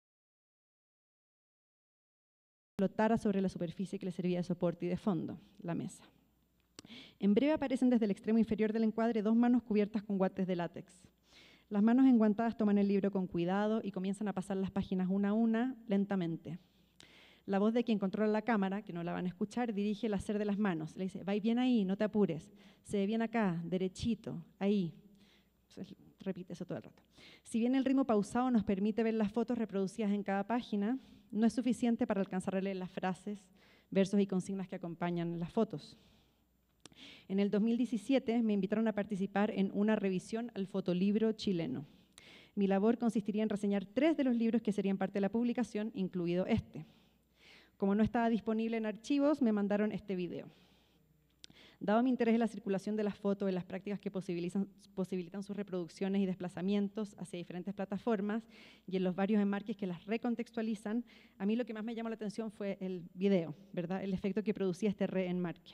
flotara sobre la superficie que le servía de soporte y de fondo, la mesa. En breve aparecen desde el extremo inferior del encuadre dos manos cubiertas con guantes de látex. Las manos enguantadas toman el libro con cuidado y comienzan a pasar las páginas una a una, lentamente. La voz de quien controla la cámara, que no la van a escuchar, dirige el hacer de las manos. Le dice, va bien ahí, no te apures. Se ve bien acá, derechito, ahí. Entonces, repite eso todo el rato. Si bien el ritmo pausado nos permite ver las fotos reproducidas en cada página, no es suficiente para alcanzar a leer las frases, versos y consignas que acompañan las fotos. En el dos mil diecisiete me invitaron a participar en una revisión al fotolibro chileno. Mi labor consistiría en reseñar tres de los libros que serían parte de la publicación, incluido este. Como no estaba disponible en archivos, me mandaron este video. Dado mi interés en la circulación de las fotos, en las prácticas que posibilitan, posibilitan sus reproducciones y desplazamientos hacia diferentes plataformas y en los varios enmarques que las recontextualizan, a mí lo que más me llamó la atención fue el video, ¿verdad? El efecto que producía este reenmarque.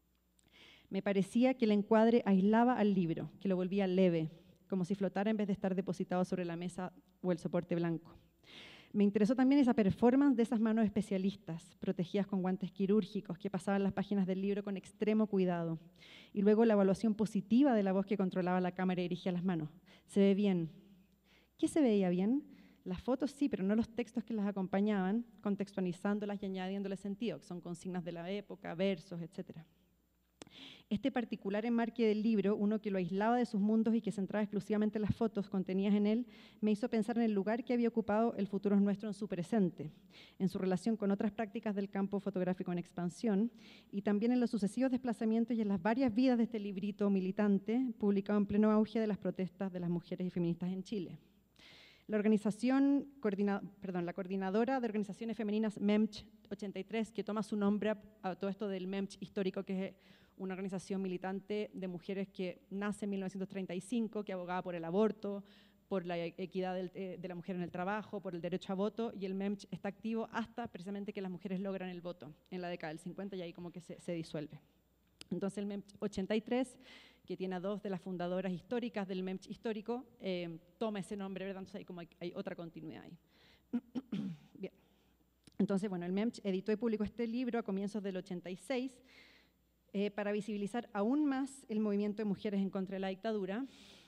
Me parecía que el encuadre aislaba al libro, que lo volvía leve, como si flotara en vez de estar depositado sobre la mesa o el soporte blanco. Me interesó también esa performance de esas manos especialistas, protegidas con guantes quirúrgicos, que pasaban las páginas del libro con extremo cuidado. Y luego la evaluación positiva de la voz que controlaba la cámara y dirigía las manos. Se ve bien. ¿Qué se veía bien? Las fotos sí, pero no los textos que las acompañaban, contextualizándolas y añadiéndoles sentido, que son consignas de la época, versos, etcétera. Este particular enmarque del libro, uno que lo aislaba de sus mundos y que centraba exclusivamente las fotos contenidas en él, me hizo pensar en el lugar que había ocupado el futuro es nuestro en su presente, en su relación con otras prácticas del campo fotográfico en expansión y también en los sucesivos desplazamientos y en las varias vidas de este librito militante publicado en pleno auge de las protestas de las mujeres y feministas en Chile. La organización, coordina, perdón, la coordinadora de organizaciones femeninas MEMCH ochenta y tres, que toma su nombre a, a todo esto del MEMCH histórico, que es una organización militante de mujeres que nace en mil novecientos treinta y cinco, que abogaba por el aborto, por la equidad del, eh, de la mujer en el trabajo, por el derecho a voto, y el MEMCH está activo hasta precisamente que las mujeres logran el voto en la década del cincuenta, y ahí como que se, se disuelve. Entonces el MEMCH ochenta y tres, que tiene a dos de las fundadoras históricas del MEMCH histórico, eh, toma ese nombre, ¿verdad? Entonces hay, como hay, hay otra continuidad ahí. Bien. Entonces, bueno, el MEMCH editó y publicó este libro a comienzos del ochenta y seis eh, para visibilizar aún más el movimiento de mujeres en contra de la dictadura,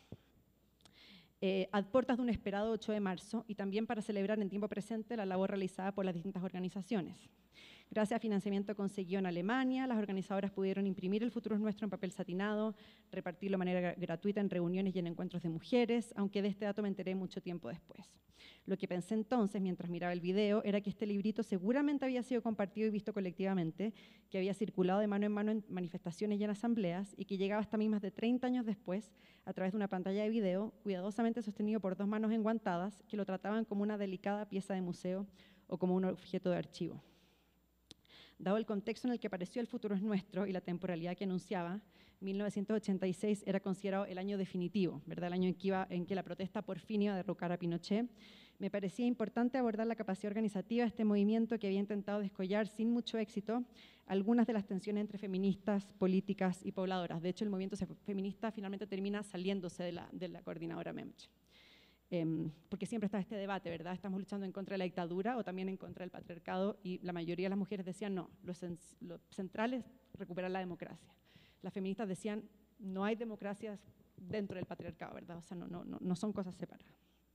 eh, a puertas de un esperado ocho de marzo, y también para celebrar en tiempo presente la labor realizada por las distintas organizaciones. Gracias a financiamiento conseguido en Alemania, las organizadoras pudieron imprimir El futuro es nuestro en papel satinado, repartirlo de manera gratuita en reuniones y en encuentros de mujeres, aunque de este dato me enteré mucho tiempo después. Lo que pensé entonces, mientras miraba el video, era que este librito seguramente había sido compartido y visto colectivamente, que había circulado de mano en mano en manifestaciones y en asambleas, y que llegaba hasta mí más de treinta años después, a través de una pantalla de video, cuidadosamente sostenido por dos manos enguantadas, que lo trataban como una delicada pieza de museo o como un objeto de archivo. Dado el contexto en el que apareció El futuro es nuestro y la temporalidad que anunciaba, mil novecientos ochenta y seis era considerado el año definitivo, ¿verdad? El año en que, iba, en que la protesta por fin iba a derrocar a Pinochet. Me parecía importante abordar la capacidad organizativa de este movimiento que había intentado descollar sin mucho éxito algunas de las tensiones entre feministas, políticas y pobladoras. De hecho, el movimiento feminista finalmente termina saliéndose de la, de la coordinadora MEMCH. Eh, porque siempre está este debate, ¿verdad? Estamos luchando en contra de la dictadura o también en contra del patriarcado, y la mayoría de las mujeres decían no, lo, lo central es recuperar la democracia. Las feministas decían no hay democracias dentro del patriarcado, ¿verdad? O sea, no, no, no, no son cosas separadas.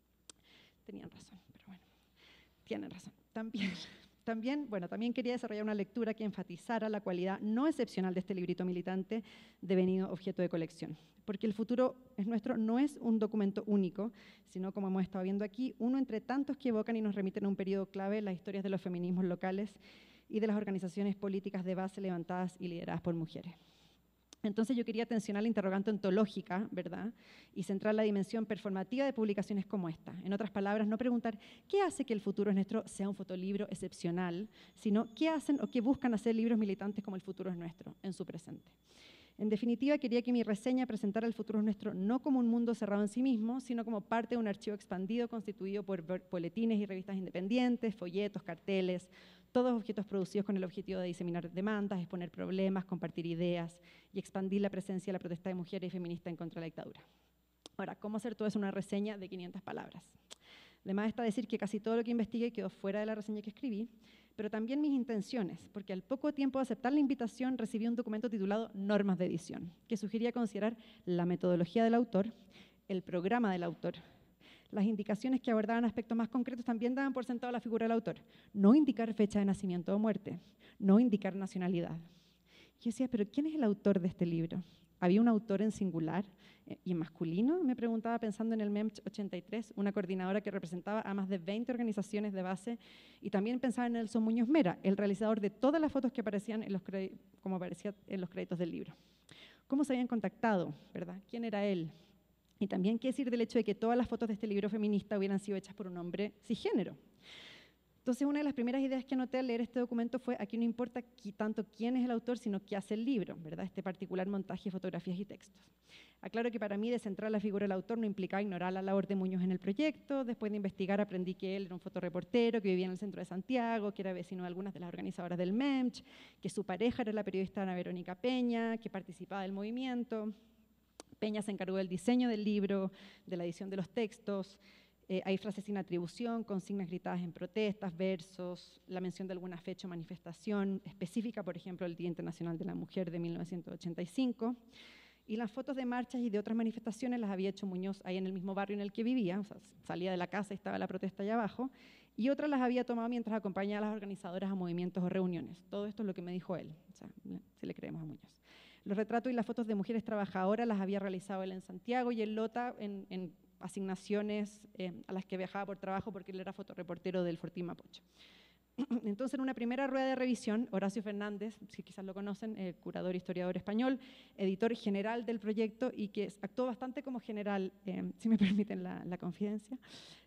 Tenían razón, pero bueno, tienen razón. También, también, bueno, también quería desarrollar una lectura que enfatizara la cualidad no excepcional de este librito militante devenido objeto de colección. Porque El futuro es nuestro no es un documento único, sino, como hemos estado viendo aquí, uno entre tantos que evocan y nos remiten a un periodo clave en las historias de los feminismos locales y de las organizaciones políticas de base levantadas y lideradas por mujeres. Entonces yo quería tensionar la interrogante ontológica, ¿verdad? Y centrar la dimensión performativa de publicaciones como esta. En otras palabras, no preguntar qué hace que El futuro es nuestro sea un fotolibro excepcional, sino qué hacen o qué buscan hacer libros militantes como El futuro es nuestro en su presente. En definitiva, quería que mi reseña presentara El futuro es nuestro no como un mundo cerrado en sí mismo, sino como parte de un archivo expandido constituido por boletines y revistas independientes, folletos, carteles, todos objetos producidos con el objetivo de diseminar demandas, exponer problemas, compartir ideas y expandir la presencia de la protesta de mujeres y feministas en contra de la dictadura. Ahora, ¿cómo hacer todo eso en una reseña de quinientas palabras? Además está decir que casi todo lo que investigué quedó fuera de la reseña que escribí, pero también mis intenciones, porque al poco tiempo de aceptar la invitación recibí un documento titulado Normas de edición, que sugería considerar la metodología del autor, el programa del autor. Las indicaciones que abordaban aspectos más concretos también daban por sentado la figura del autor. No indicar fecha de nacimiento o muerte, no indicar nacionalidad. Yo decía, ¿pero quién es el autor de este libro? ¿Había un autor en singular y en masculino? Me preguntaba pensando en el MEMCH ochenta y tres, una coordinadora que representaba a más de veinte organizaciones de base, y también pensaba en Nelson Muñoz Mera, el realizador de todas las fotos que aparecían en los, como aparecía en los créditos del libro. ¿Cómo se habían contactado? ¿Verdad? ¿Quién era él? Y también qué decir del hecho de que todas las fotos de este libro feminista hubieran sido hechas por un hombre cisgénero. Entonces, una de las primeras ideas que anoté al leer este documento fue: aquí no importa tanto quién es el autor, sino qué hace el libro, ¿verdad? Este particular montaje de fotografías y textos. Aclaro que para mí descentrar la figura del autor no implicaba ignorar la labor de Muñoz en el proyecto. Después de investigar aprendí que él era un fotoreportero que vivía en el centro de Santiago, que era vecino de algunas de las organizadoras del MEMCH, que su pareja era la periodista Ana Verónica Peña, que participaba del movimiento. Peña se encargó del diseño del libro, de la edición de los textos. Eh, hay frases sin atribución, consignas gritadas en protestas, versos, la mención de alguna fecha o manifestación específica, por ejemplo, el Día Internacional de la Mujer de mil novecientos ochenta y cinco. Y las fotos de marchas y de otras manifestaciones las había hecho Muñoz ahí en el mismo barrio en el que vivía, o sea, salía de la casa y estaba la protesta allá abajo, y otras las había tomado mientras acompañaba a las organizadoras a movimientos o reuniones. Todo esto es lo que me dijo él, o sea, si le creemos a Muñoz. Los retratos y las fotos de mujeres trabajadoras las había realizado él en Santiago y en Lota en, en asignaciones eh, a las que viajaba por trabajo, porque él era fotoreportero del Fortín Mapocho. Entonces, en una primera rueda de revisión, Horacio Fernández, si quizás lo conocen, eh, curador e historiador español, editor general del proyecto y que actuó bastante como general, eh, si me permiten la, la confidencia,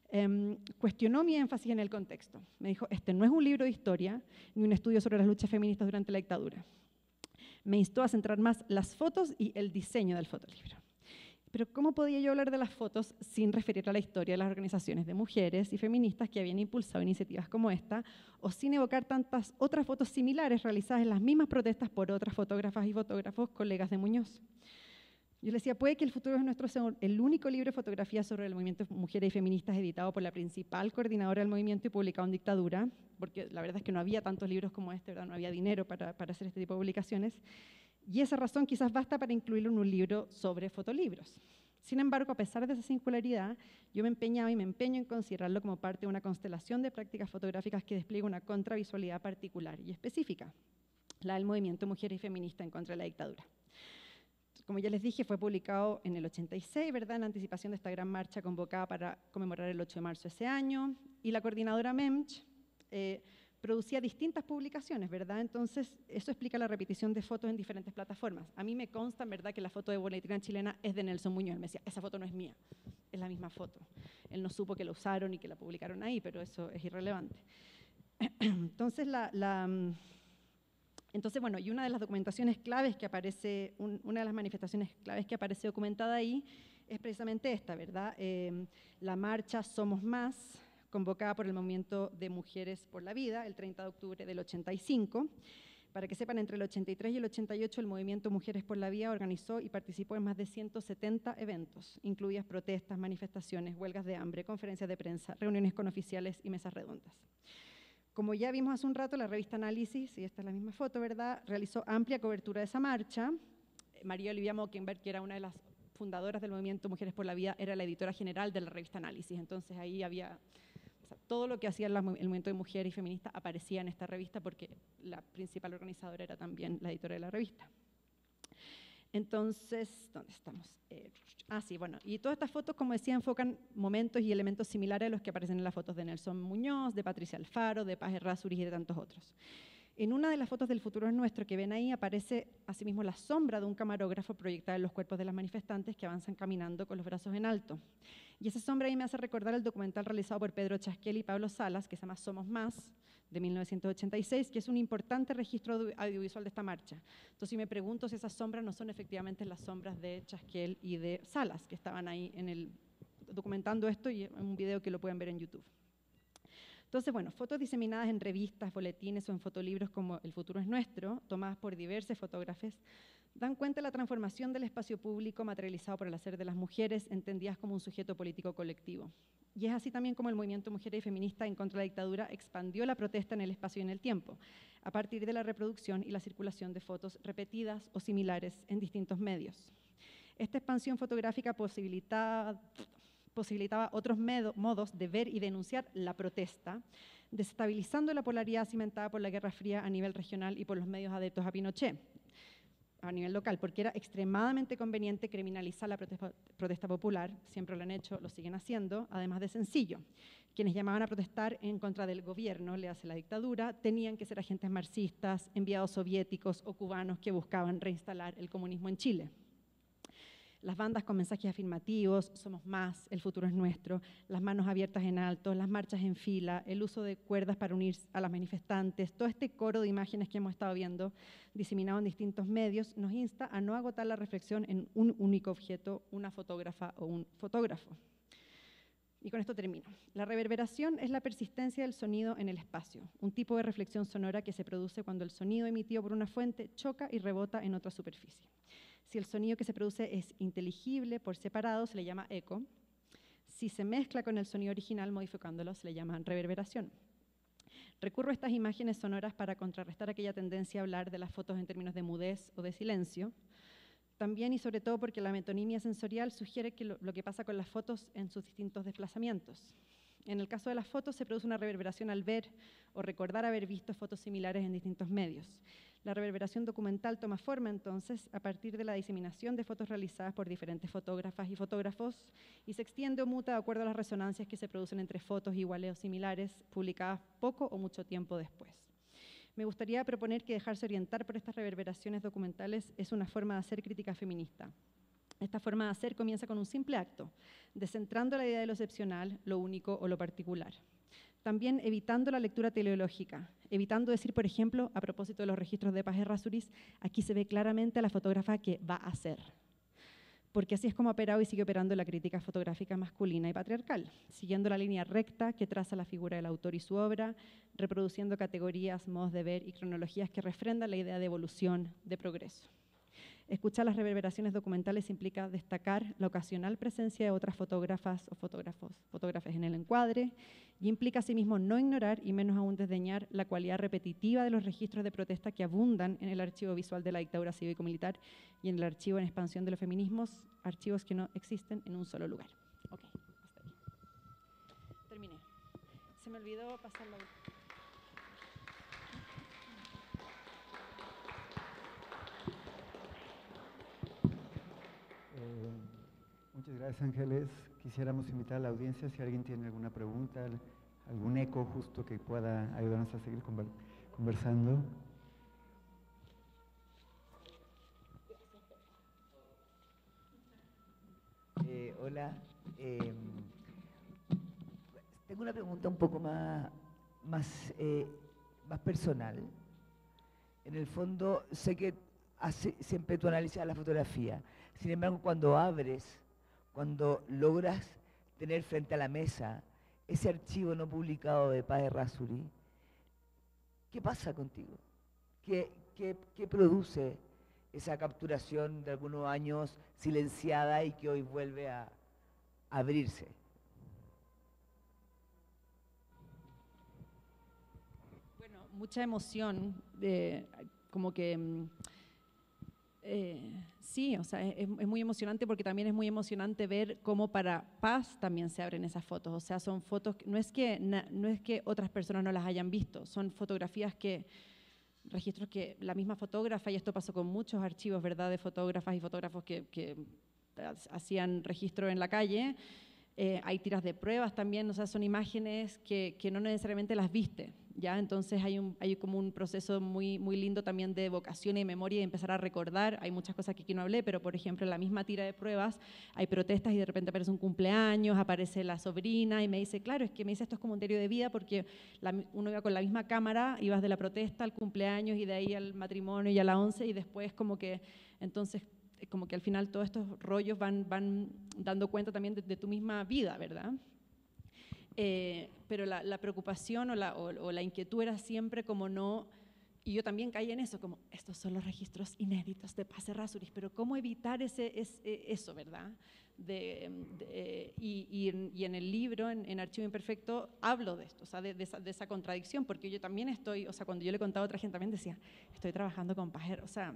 eh, cuestionó mi énfasis en el contexto. Me dijo, este no es un libro de historia ni un estudio sobre las luchas feministas durante la dictadura. Me instó a centrar más las fotos y el diseño del fotolibro. Pero ¿cómo podía yo hablar de las fotos sin referir a la historia de las organizaciones de mujeres y feministas que habían impulsado iniciativas como esta, o sin evocar tantas otras fotos similares realizadas en las mismas protestas por otras fotógrafas y fotógrafos colegas de Muñoz? Yo le decía, puede que El futuro es nuestro sea el único libro de fotografía sobre el movimiento de mujeres y feministas editado por la principal coordinadora del movimiento y publicado en dictadura, porque la verdad es que no había tantos libros como este, ¿verdad? No había dinero para, para hacer este tipo de publicaciones. Y esa razón quizás basta para incluirlo en un libro sobre fotolibros. Sin embargo, a pesar de esa singularidad, yo me empeñaba y me empeño en considerarlo como parte de una constelación de prácticas fotográficas que despliega una contravisualidad particular y específica, la del movimiento mujer y feminista en contra de la dictadura. Como ya les dije, fue publicado en el ochenta y seis, ¿verdad?, en anticipación de esta gran marcha convocada para conmemorar el ocho de marzo de ese año, y la coordinadora MEMCH eh, producía distintas publicaciones, ¿verdad? Entonces, eso explica la repetición de fotos en diferentes plataformas. A mí me consta, en verdad, que la foto de Boletrina Chilena es de Nelson Muñoz. Él me decía, esa foto no es mía, es la misma foto. Él no supo que la usaron y que la publicaron ahí, pero eso es irrelevante. Entonces, la... la Entonces, bueno, y una de las documentaciones claves que aparece, un, una de las manifestaciones claves que aparece documentada ahí es precisamente esta, ¿verdad? Eh, la marcha Somos Más, convocada por el Movimiento de Mujeres por la Vida, el treinta de octubre del ochenta y cinco. Para que sepan, entre el ochenta y tres y el ochenta y ocho, el Movimiento Mujeres por la Vida organizó y participó en más de ciento setenta eventos, incluidas protestas, manifestaciones, huelgas de hambre, conferencias de prensa, reuniones con oficiales y mesas redondas. Como ya vimos hace un rato, la revista Análisis, y esta es la misma foto, ¿verdad?, realizó amplia cobertura de esa marcha. María Olivia Mockenberg, que era una de las fundadoras del Movimiento Mujeres por la Vida, era la editora general de la revista Análisis. Entonces ahí había, o sea, todo lo que hacía el movimiento de mujeres y feministas aparecía en esta revista porque la principal organizadora era también la editora de la revista. Entonces, ¿dónde estamos? Eh, ah, sí, bueno, y todas estas fotos, como decía, enfocan momentos y elementos similares a los que aparecen en las fotos de Nelson Muñoz, de Patricia Alfaro, de Paz Errázuriz y de tantos otros. En una de las fotos del Futuro es Nuestro que ven ahí aparece asimismo la sombra de un camarógrafo proyectada en los cuerpos de las manifestantes que avanzan caminando con los brazos en alto. Y esa sombra ahí me hace recordar el documental realizado por Pedro Chasquel y Pablo Salas, que se llama Somos Más, de mil novecientos ochenta y seis, que es un importante registro audiovisual de esta marcha. Entonces, si me pregunto si esas sombras no son efectivamente las sombras de Chasquel y de Salas, que estaban ahí en el, documentando esto, y en un video que lo pueden ver en YouTube. Entonces, bueno, fotos diseminadas en revistas, boletines o en fotolibros como El Futuro es Nuestro, tomadas por diversos fotógrafos, dan cuenta de la transformación del espacio público materializado por el hacer de las mujeres, entendidas como un sujeto político colectivo. Y es así también como el movimiento mujeres y feminista en contra de la dictadura expandió la protesta en el espacio y en el tiempo, a partir de la reproducción y la circulación de fotos repetidas o similares en distintos medios. Esta expansión fotográfica posibilitaba... posibilitaba otros modos de ver y denunciar la protesta, desestabilizando la polaridad cimentada por la Guerra Fría a nivel regional y por los medios adeptos a Pinochet a nivel local, porque era extremadamente conveniente criminalizar la protesta, protesta popular, siempre lo han hecho, lo siguen haciendo, además de sencillo. Quienes llamaban a protestar en contra del gobierno, le hace la dictadura, tenían que ser agentes marxistas, enviados soviéticos o cubanos que buscaban reinstalar el comunismo en Chile. Las bandas con mensajes afirmativos, Somos Más, El Futuro es Nuestro, las manos abiertas en alto, las marchas en fila, el uso de cuerdas para unir a las manifestantes, todo este coro de imágenes que hemos estado viendo diseminado en distintos medios, nos insta a no agotar la reflexión en un único objeto, una fotógrafa o un fotógrafo. Y con esto termino. La reverberación es la persistencia del sonido en el espacio, un tipo de reflexión sonora que se produce cuando el sonido emitido por una fuente choca y rebota en otra superficie. Si el sonido que se produce es inteligible por separado, se le llama eco. Si se mezcla con el sonido original modificándolo, se le llama reverberación. Recurro a estas imágenes sonoras para contrarrestar aquella tendencia a hablar de las fotos en términos de mudez o de silencio. También y sobre todo porque la metonimia sensorial sugiere que lo, lo que pasa con las fotos en sus distintos desplazamientos. En el caso de las fotos se produce una reverberación al ver o recordar haber visto fotos similares en distintos medios. La reverberación documental toma forma entonces a partir de la diseminación de fotos realizadas por diferentes fotógrafas y fotógrafos y se extiende o muta de acuerdo a las resonancias que se producen entre fotos iguales o similares publicadas poco o mucho tiempo después. Me gustaría proponer que dejarse orientar por estas reverberaciones documentales es una forma de hacer crítica feminista. Esta forma de hacer comienza con un simple acto, descentrando la idea de lo excepcional, lo único o lo particular. También evitando la lectura teleológica, evitando decir, por ejemplo, a propósito de los registros de Paz Errázuriz, aquí se ve claramente a la fotógrafa que va a hacer. Porque así es como ha operado y sigue operando la crítica fotográfica masculina y patriarcal, siguiendo la línea recta que traza la figura del autor y su obra, reproduciendo categorías, modos de ver y cronologías que refrendan la idea de evolución, de progreso. Escuchar las reverberaciones documentales implica destacar la ocasional presencia de otras fotógrafas o fotógrafos, fotógrafes en el encuadre, y implica asimismo no ignorar y menos aún desdeñar la cualidad repetitiva de los registros de protesta que abundan en el archivo visual de la dictadura cívico-militar y en el archivo en expansión de los feminismos, archivos que no existen en un solo lugar. Ok, hasta ahí. Terminé. Se me olvidó pasar la... Eh, muchas gracias, Ángeles. Quisiéramos invitar a la audiencia si alguien tiene alguna pregunta, algún eco justo que pueda ayudarnos a seguir conversando. Eh, hola, eh, tengo una pregunta un poco más, más, eh, más personal. En el fondo, sé que hace, siempre tú analizas la fotografía. Sin embargo, cuando abres, cuando logras tener frente a la mesa ese archivo no publicado de Paz Errázuriz, ¿qué pasa contigo? ¿Qué, qué, qué produce esa capturación de algunos años silenciada y que hoy vuelve a abrirse? Bueno, mucha emoción, de, como que... Eh, sí, o sea, es, es muy emocionante porque también es muy emocionante ver cómo para Paz también se abren esas fotos. O sea, son fotos, no es que, no es que otras personas no las hayan visto, son fotografías que, registros que la misma fotógrafa, y esto pasó con muchos archivos, ¿verdad?, de fotógrafas y fotógrafos que, que hacían registro en la calle. Eh, hay tiras de pruebas también, o sea, son imágenes que, que no necesariamente las viste, ¿ya? Entonces hay, un, hay como un proceso muy, muy lindo también de evocación y memoria y empezar a recordar. Hay muchas cosas que aquí no hablé, pero por ejemplo en la misma tira de pruebas hay protestas y de repente aparece un cumpleaños, aparece la sobrina y me dice, claro, es que me dice esto es como un diario de vida porque la, uno iba con la misma cámara, ibas de la protesta al cumpleaños y de ahí al matrimonio y a la once y después como que, entonces como que al final todos estos rollos van, van dando cuenta también de, de tu misma vida, ¿verdad? Eh, pero la, la preocupación o la, o, o la inquietud era siempre como no, y yo también caí en eso, como estos son los registros inéditos de Paz Errázuriz, pero ¿cómo evitar ese, ese, eso, verdad? De, de, y, y, en, y en el libro, en, en Archivo Imperfecto, hablo de esto, o sea, de, de, esa, de esa contradicción, porque yo también estoy, o sea, cuando yo le contaba a otra gente también decía, estoy trabajando con Paz Errázuriz, o sea,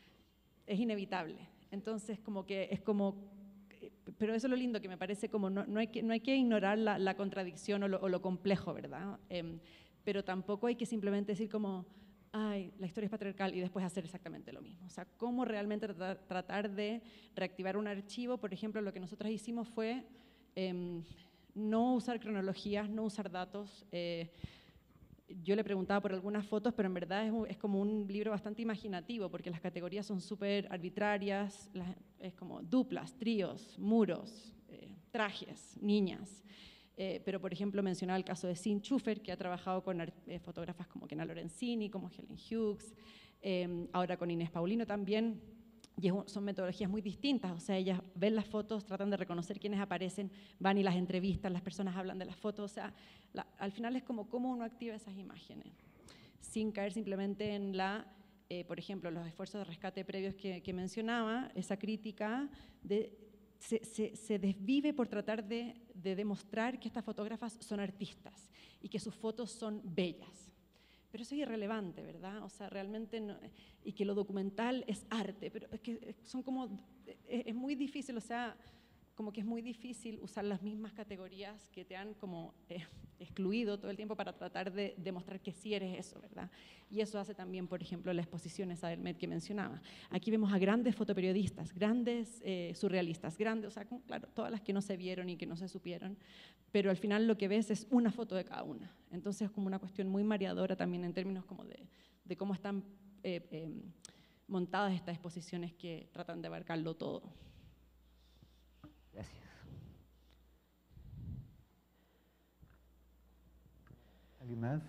es inevitable. Entonces, como que es como, pero eso es lo lindo, que me parece como no, no, hay, que, no hay que ignorar la, la contradicción o lo, o lo complejo, ¿verdad? Eh, pero tampoco hay que simplemente decir como, ay, la historia es patriarcal y después hacer exactamente lo mismo. O sea, cómo realmente tratar, tratar de reactivar un archivo. Por ejemplo, lo que nosotros hicimos fue eh, no usar cronologías, no usar datos. Eh, Yo le preguntaba por algunas fotos, pero en verdad es, un, es como un libro bastante imaginativo, porque las categorías son súper arbitrarias, las, es como duplas, tríos, muros, eh, trajes, niñas. Eh, pero, por ejemplo, mencionaba el caso de Sin Schufer, que ha trabajado con eh, fotógrafas como Kena Lorenzini, como Helen Hughes, eh, ahora con Inés Paulino también. Y son metodologías muy distintas, o sea, ellas ven las fotos, tratan de reconocer quiénes aparecen, van y las entrevistan, las personas hablan de las fotos, o sea, la, al final es como cómo uno activa esas imágenes, sin caer simplemente en la, eh, por ejemplo, los esfuerzos de rescate previos que, que mencionaba, esa crítica de, se, se, se desvive por tratar de, de demostrar que estas fotógrafas son artistas y que sus fotos son bellas. Pero eso es irrelevante, ¿verdad? O sea, realmente, no, y que lo documental es arte, pero es que son como, es, es muy difícil, o sea, como que es muy difícil usar las mismas categorías que te han como eh, excluido todo el tiempo para tratar de demostrar que sí eres eso, ¿verdad? Y eso hace también, por ejemplo, la exposición esa del M E D que mencionaba. Aquí vemos a grandes fotoperiodistas, grandes eh, surrealistas, grandes, o sea, claro, todas las que no se vieron y que no se supieron, pero al final lo que ves es una foto de cada una. Entonces es como una cuestión muy mareadora también en términos como de, de cómo están eh, eh, montadas estas exposiciones que tratan de abarcarlo todo. Gracias. ¿Alguien más?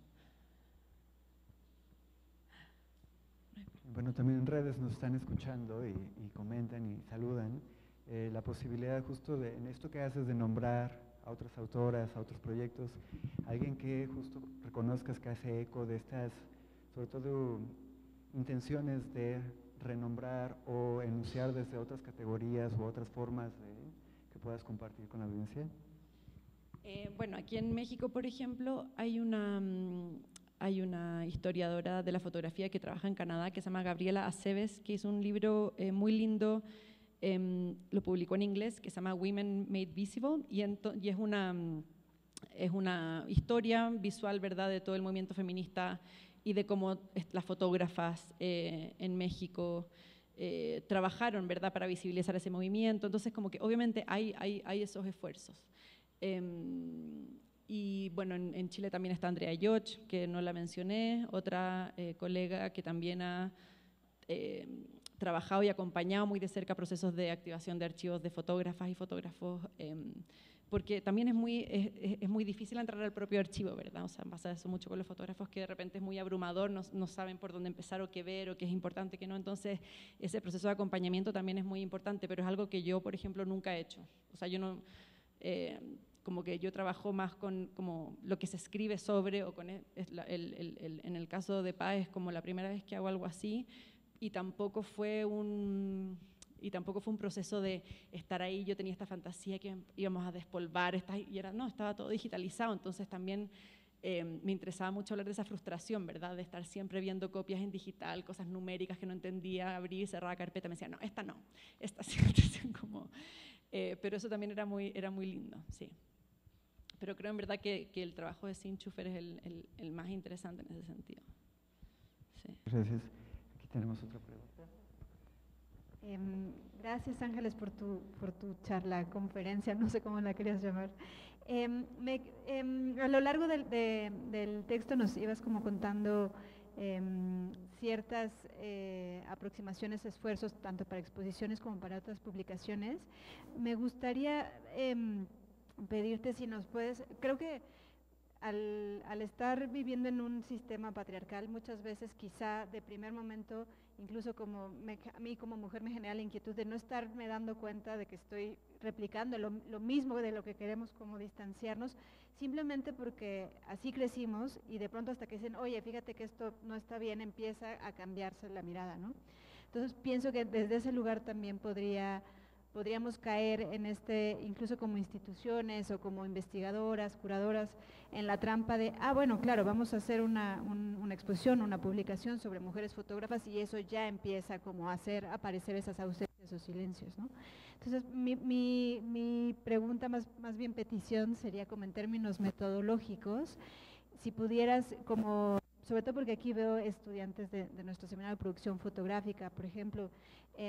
Bueno, también en redes nos están escuchando y, y comentan y saludan eh, la posibilidad justo de, en esto que haces de nombrar a otras autoras, a otros proyectos, alguien que justo reconozcas que hace eco de estas, sobre todo, intenciones de renombrar o enunciar desde otras categorías u otras formas de, que puedas compartir con la audiencia? Eh, bueno, aquí en México, por ejemplo, hay una, hay una historiadora de la fotografía que trabaja en Canadá que se llama Gabriela Aceves, que hizo un libro eh, muy lindo, eh, lo publicó en inglés, que se llama Women Made Visible, y, y es, una, es una historia visual, ¿verdad?, de todo el movimiento feminista y de cómo las fotógrafas eh, en México eh, trabajaron, ¿verdad?, para visibilizar ese movimiento. Entonces, como que obviamente hay, hay, hay esos esfuerzos. Eh, y bueno, en, en Chile también está Andrea Yoch, que no la mencioné, otra eh, colega que también ha eh, trabajado y acompañado muy de cerca procesos de activación de archivos de fotógrafas y fotógrafos, eh, porque también es muy, es, es muy difícil entrar al propio archivo, ¿verdad? O sea, pasa eso mucho con los fotógrafos, que de repente es muy abrumador, no, no saben por dónde empezar o qué ver o qué es importante, qué no. Entonces, ese proceso de acompañamiento también es muy importante, pero es algo que yo, por ejemplo, nunca he hecho. O sea, yo no… Eh, como que yo trabajo más con como lo que se escribe sobre, o con el, el, el, el, en el caso de Paz es como la primera vez que hago algo así, y tampoco fue un, y tampoco fue un proceso de estar ahí, yo tenía esta fantasía que íbamos a despolvar, esta, y era, no, estaba todo digitalizado, entonces también eh, me interesaba mucho hablar de esa frustración, ¿verdad?, de estar siempre viendo copias en digital, cosas numéricas que no entendía, abrí y cerraba carpeta, me decía, no, esta no, esta siempre como… Eh, pero eso también era muy, era muy lindo, sí. Pero creo en verdad que, que el trabajo de Sinchufer es el, el, el más interesante en ese sentido. Sí. Gracias. Aquí tenemos otra pregunta. Eh, gracias, Ángeles, por tu, por tu charla, conferencia, no sé cómo la querías llamar. Eh, me, eh, a lo largo del, de, del texto nos ibas como contando eh, ciertas eh, aproximaciones, esfuerzos, tanto para exposiciones como para otras publicaciones. Me gustaría eh, pedirte si nos puedes, creo que al, al estar viviendo en un sistema patriarcal, muchas veces quizá de primer momento, incluso como me, a mí como mujer me genera la inquietud de no estarme dando cuenta de que estoy replicando lo, lo mismo de lo que queremos como distanciarnos, simplemente porque así crecimos y de pronto hasta que dicen, oye, fíjate que esto no está bien, empieza a cambiarse la mirada, ¿no? Entonces pienso que desde ese lugar también podría… podríamos caer en este, incluso como instituciones o como investigadoras, curadoras, en la trampa de, ah, bueno, claro, vamos a hacer una, un, una exposición, una publicación sobre mujeres fotógrafas y eso ya empieza como a hacer aparecer esas ausencias o silencios, ¿no? Entonces, mi, mi, mi pregunta, más, más bien petición, sería como en términos metodológicos, si pudieras como… sobre todo porque aquí veo estudiantes de, de nuestro seminario de producción fotográfica, por ejemplo, eh,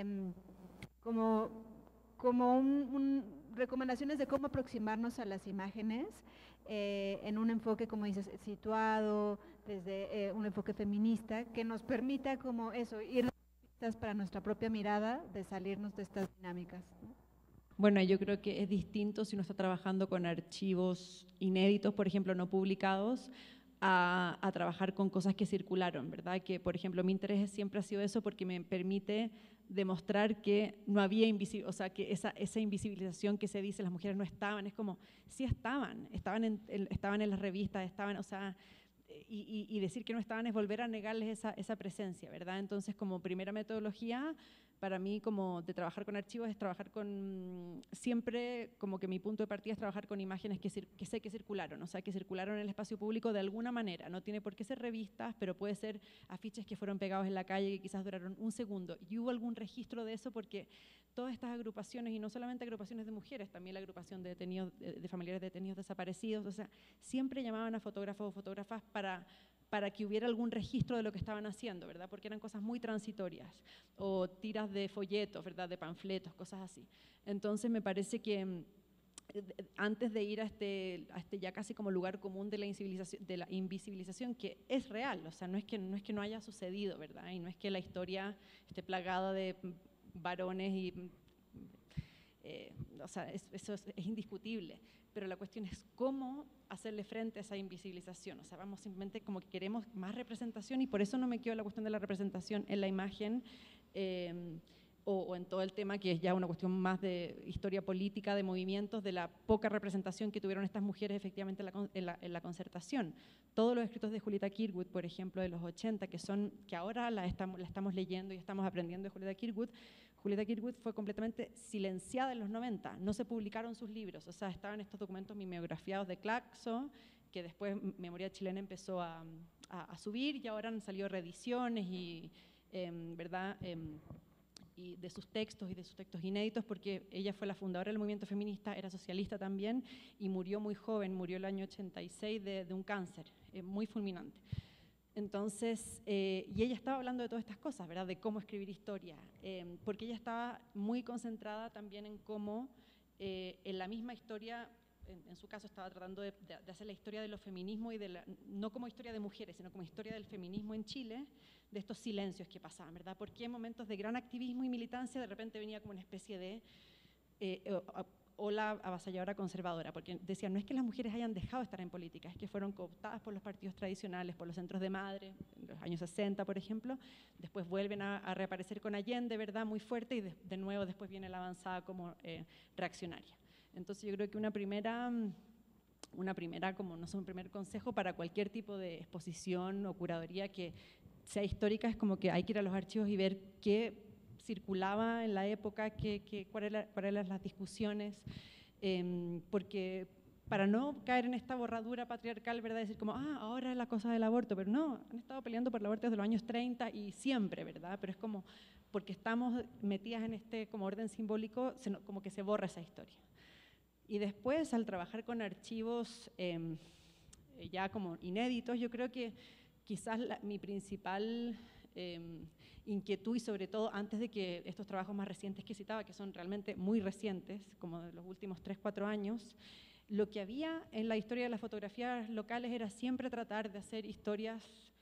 como… como un, un, recomendaciones de cómo aproximarnos a las imágenes eh, en un enfoque, como dices, situado, desde eh, un enfoque feminista, que nos permita como eso, ir para nuestra propia mirada de salirnos de estas dinámicas, ¿no? Bueno, yo creo que es distinto si uno está trabajando con archivos inéditos, por ejemplo, no publicados, a, a trabajar con cosas que circularon, ¿verdad? Que, por ejemplo, mi interés siempre ha sido eso porque me permite demostrar que no había invisibilidad, o sea, que esa, esa invisibilización que se dice, las mujeres no estaban, es como, sí estaban, estaban en, estaban en las revistas, estaban, o sea, y, y, y decir que no estaban es volver a negarles esa, esa presencia, ¿verdad? Entonces, como primera metodología, para mí, como de trabajar con archivos, es trabajar con, siempre como que mi punto de partida es trabajar con imágenes que, que sé que circularon, o sea, que circularon en el espacio público de alguna manera, no tiene por qué ser revistas, pero puede ser afiches que fueron pegados en la calle que quizás duraron un segundo, y hubo algún registro de eso porque todas estas agrupaciones, y no solamente agrupaciones de mujeres, también la agrupación de, detenidos, de, de familiares de detenidos desaparecidos, o sea, siempre llamaban a fotógrafos o fotógrafas para… para que hubiera algún registro de lo que estaban haciendo, ¿verdad? Porque eran cosas muy transitorias, o tiras de folletos, ¿verdad? De panfletos, cosas así. Entonces me parece que antes de ir a este, a este ya casi como lugar común de la, invisibilización, de la invisibilización, que es real, o sea, no es que no, es que no haya sucedido, ¿verdad? Y no es que la historia esté plagada de varones y… Eh, o sea, es, eso es, es indiscutible, pero la cuestión es cómo hacerle frente a esa invisibilización. O sea, vamos simplemente como que queremos más representación y por eso no me quedo la cuestión de la representación en la imagen, eh, o, o en todo el tema que es ya una cuestión más de historia política, de movimientos, de la poca representación que tuvieron estas mujeres efectivamente en la, en la, en la concertación. Todos los escritos de Julieta Kirkwood, por ejemplo, de los ochenta, que, son, que ahora la estamos, la estamos leyendo y estamos aprendiendo de Julieta Kirkwood, Julieta Kirkwood fue completamente silenciada en los noventa, no se publicaron sus libros, o sea, estaban estos documentos mimeografiados de Claxo, que después Memoria Chilena empezó a, a, a subir y ahora han salido reediciones y, eh, ¿verdad?, eh, y de sus textos y de sus textos inéditos, porque ella fue la fundadora del movimiento feminista, era socialista también, y murió muy joven, murió el año ochenta y seis de, de un cáncer, eh, muy fulminante. Entonces, eh, y ella estaba hablando de todas estas cosas, ¿verdad?, de cómo escribir historia, eh, porque ella estaba muy concentrada también en cómo, eh, en la misma historia, en, en su caso estaba tratando de, de, de hacer la historia de los feminismos, y de la, no como historia de mujeres, sino como historia del feminismo en Chile, de estos silencios que pasaban, ¿verdad? Porque en momentos de gran activismo y militancia de repente venía como una especie de eh, ola avasalladora conservadora, porque decían, no es que las mujeres hayan dejado de estar en política, es que fueron cooptadas por los partidos tradicionales, por los centros de madre, en los años sesenta, por ejemplo, después vuelven a, a reaparecer con Allende, ¿verdad?, muy fuerte, y de, de nuevo después viene la avanzada como eh, reaccionaria. Entonces yo creo que una primera... una primera, como no sé, un primer consejo para cualquier tipo de exposición o curaduría que sea histórica, es como que hay que ir a los archivos y ver qué circulaba en la época, qué, qué, cuáles era, cuál eran las discusiones, eh, porque para no caer en esta borradura patriarcal, ¿verdad?, decir como, ah, ahora es la cosa del aborto, pero no, han estado peleando por el aborto desde los años treinta y siempre, ¿verdad?, pero es como, porque estamos metidas en este como orden simbólico, se, como que se borra esa historia. Y después, al trabajar con archivos eh, ya como inéditos, yo creo que quizás la, mi principal eh, inquietud, y sobre todo antes de que estos trabajos más recientes que citaba, que son realmente muy recientes, como de los últimos tres, cuatro años, lo que había en la historia de las fotografías locales era siempre tratar de hacer historias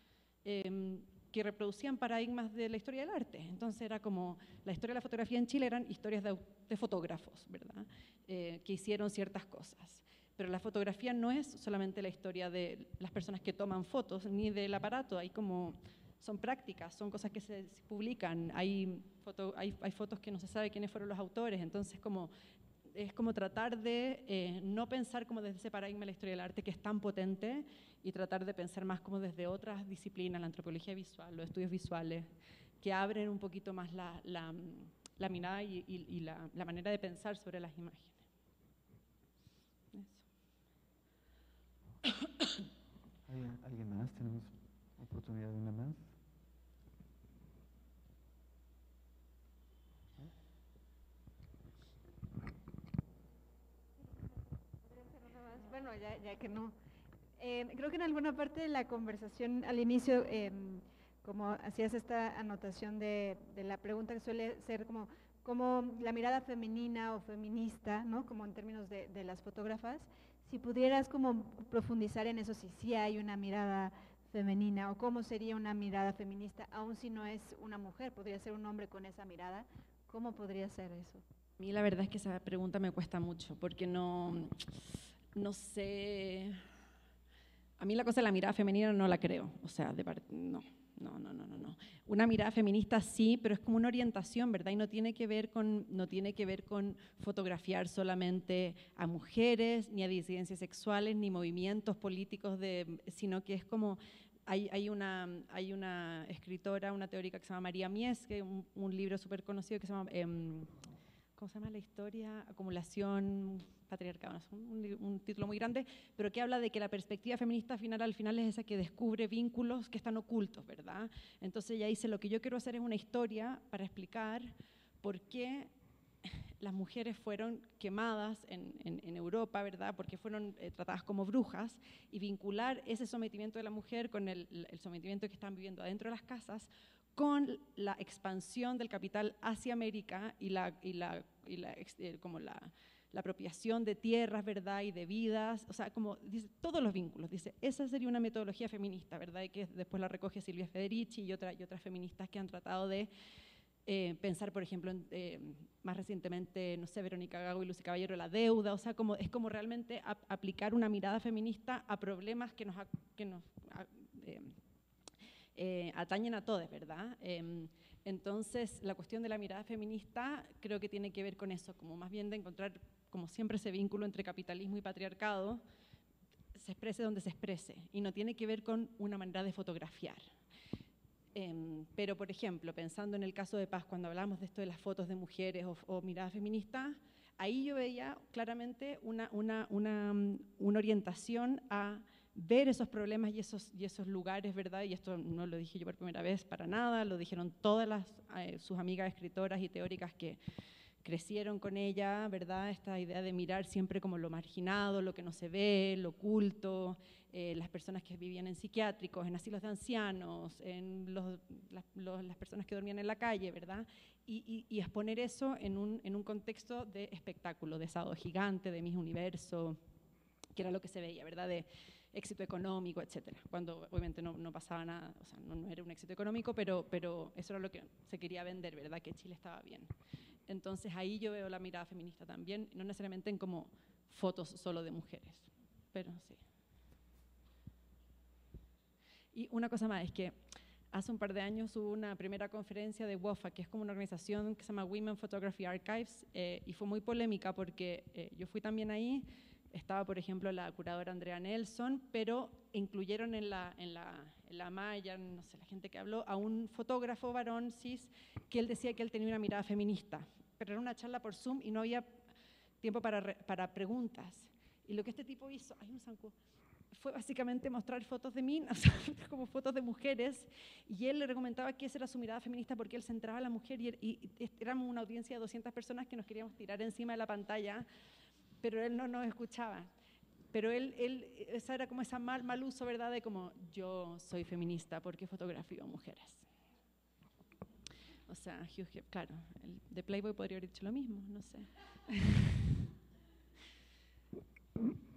eh, que reproducían paradigmas de la historia del arte. Entonces era como, la historia de la fotografía en Chile eran historias de, de fotógrafos, ¿verdad?, eh, que hicieron ciertas cosas. Pero la fotografía no es solamente la historia de las personas que toman fotos, ni del aparato, hay como, son prácticas, son cosas que se, se publican, hay, foto, hay, hay fotos que no se sabe quiénes fueron los autores, entonces como, es como tratar de eh, no pensar como desde ese paradigma de la historia del arte que es tan potente, y tratar de pensar más como desde otras disciplinas, la antropología visual, los estudios visuales, que abren un poquito más la, la, la mirada y, y, y la, la manera de pensar sobre las imágenes. ¿Alguien, ¿Alguien más? ¿Tenemos oportunidad de una más? Bueno, ya, ya que no. Eh, creo que en alguna parte de la conversación al inicio, eh, como hacías esta anotación de, de la pregunta que suele ser como, como la mirada femenina o feminista, ¿no?, como en términos de, de las fotógrafas, si pudieras como profundizar en eso, si sí hay una mirada femenina, o cómo sería una mirada feminista, aun si no es una mujer, podría ser un hombre con esa mirada, ¿cómo podría ser eso? A mí la verdad es que esa pregunta me cuesta mucho, porque no, no sé, a mí la cosa de la mirada femenina no la creo, o sea, de part, no. No, no, no, no, no. Una mirada feminista sí, pero es como una orientación, ¿verdad? Y no tiene que ver con, no tiene que ver con fotografiar solamente a mujeres, ni a disidencias sexuales, ni movimientos políticos, de, sino que es como, hay, hay, una, hay una escritora, una teórica que se llama María Mies, que un, un libro súper conocido que se llama, eh, ¿cómo se llama la historia? Acumulación, patriarcado, no, un, un título muy grande, pero que habla de que la perspectiva feminista final al final es esa que descubre vínculos que están ocultos, ¿verdad? Entonces ella dice, lo que yo quiero hacer es una historia para explicar por qué las mujeres fueron quemadas en, en, en Europa, ¿verdad?, porque fueron eh, tratadas como brujas, y vincular ese sometimiento de la mujer con el, el sometimiento que están viviendo adentro de las casas, con la expansión del capital hacia América y la, y la, y la, eh, como la, la apropiación de tierras, ¿verdad?, y de vidas, o sea, como dice, todos los vínculos, dice, esa sería una metodología feminista, ¿verdad?, y que después la recoge Silvia Federici y, otra, y otras feministas que han tratado de eh, pensar, por ejemplo, en, eh, más recientemente, no sé, Verónica Gago y Lucy Caballero, la deuda, o sea, como, es como realmente a, aplicar una mirada feminista a problemas que nos, que nos eh, Eh, atañen a todos, ¿verdad? Eh, Entonces, la cuestión de la mirada feminista creo que tiene que ver con eso, como más bien de encontrar, como siempre, ese vínculo entre capitalismo y patriarcado, se exprese donde se exprese, y no tiene que ver con una manera de fotografiar. Eh, pero, por ejemplo, pensando en el caso de Paz, cuando hablamos de esto de las fotos de mujeres o, o mirada feminista, ahí yo veía claramente una, una, una, una orientación a ver esos problemas y esos, y esos lugares, ¿verdad? Y esto no lo dije yo por primera vez para nada, lo dijeron todas las, eh, sus amigas escritoras y teóricas que crecieron con ella, ¿verdad? Esta idea de mirar siempre como lo marginado, lo que no se ve, lo oculto, eh, las personas que vivían en psiquiátricos, en asilos de ancianos, en los, las, los, las personas que dormían en la calle, ¿verdad? Y, y, y exponer eso en un, en un contexto de espectáculo, de Sábado Gigante, de Miss Universo, que era lo que se veía, ¿verdad? De éxito económico, etcétera. Cuando obviamente no, no pasaba nada, o sea, no, no era un éxito económico, pero, pero eso era lo que se quería vender, ¿verdad? Que Chile estaba bien. Entonces ahí yo veo la mirada feminista también, no necesariamente en como fotos solo de mujeres, pero sí. Y una cosa más, es que hace un par de años hubo una primera conferencia de WOFA, que es como una organización que se llama Women Photography Archives, eh, y fue muy polémica porque eh, yo fui también ahí, estaba por ejemplo la curadora Andrea Nelson, pero incluyeron en la, en la, en la malla, no sé, la gente que habló, a un fotógrafo varón cis, que él decía que él tenía una mirada feminista, pero era una charla por Zoom y no había tiempo para, re, para preguntas. Y lo que este tipo hizo, hay un zancudo, fue básicamente mostrar fotos de mí, o sea, como fotos de mujeres, y él le recomendaba que esa era su mirada feminista porque él centraba a la mujer y, y, y éramos una audiencia de doscientas personas que nos queríamos tirar encima de la pantalla, pero él no nos escuchaba. Pero él, él esa era como esa mal, mal uso, ¿verdad? De como, yo soy feminista porque fotografío a mujeres. O sea, Hugh, claro, el de Playboy podría haber dicho lo mismo, no sé.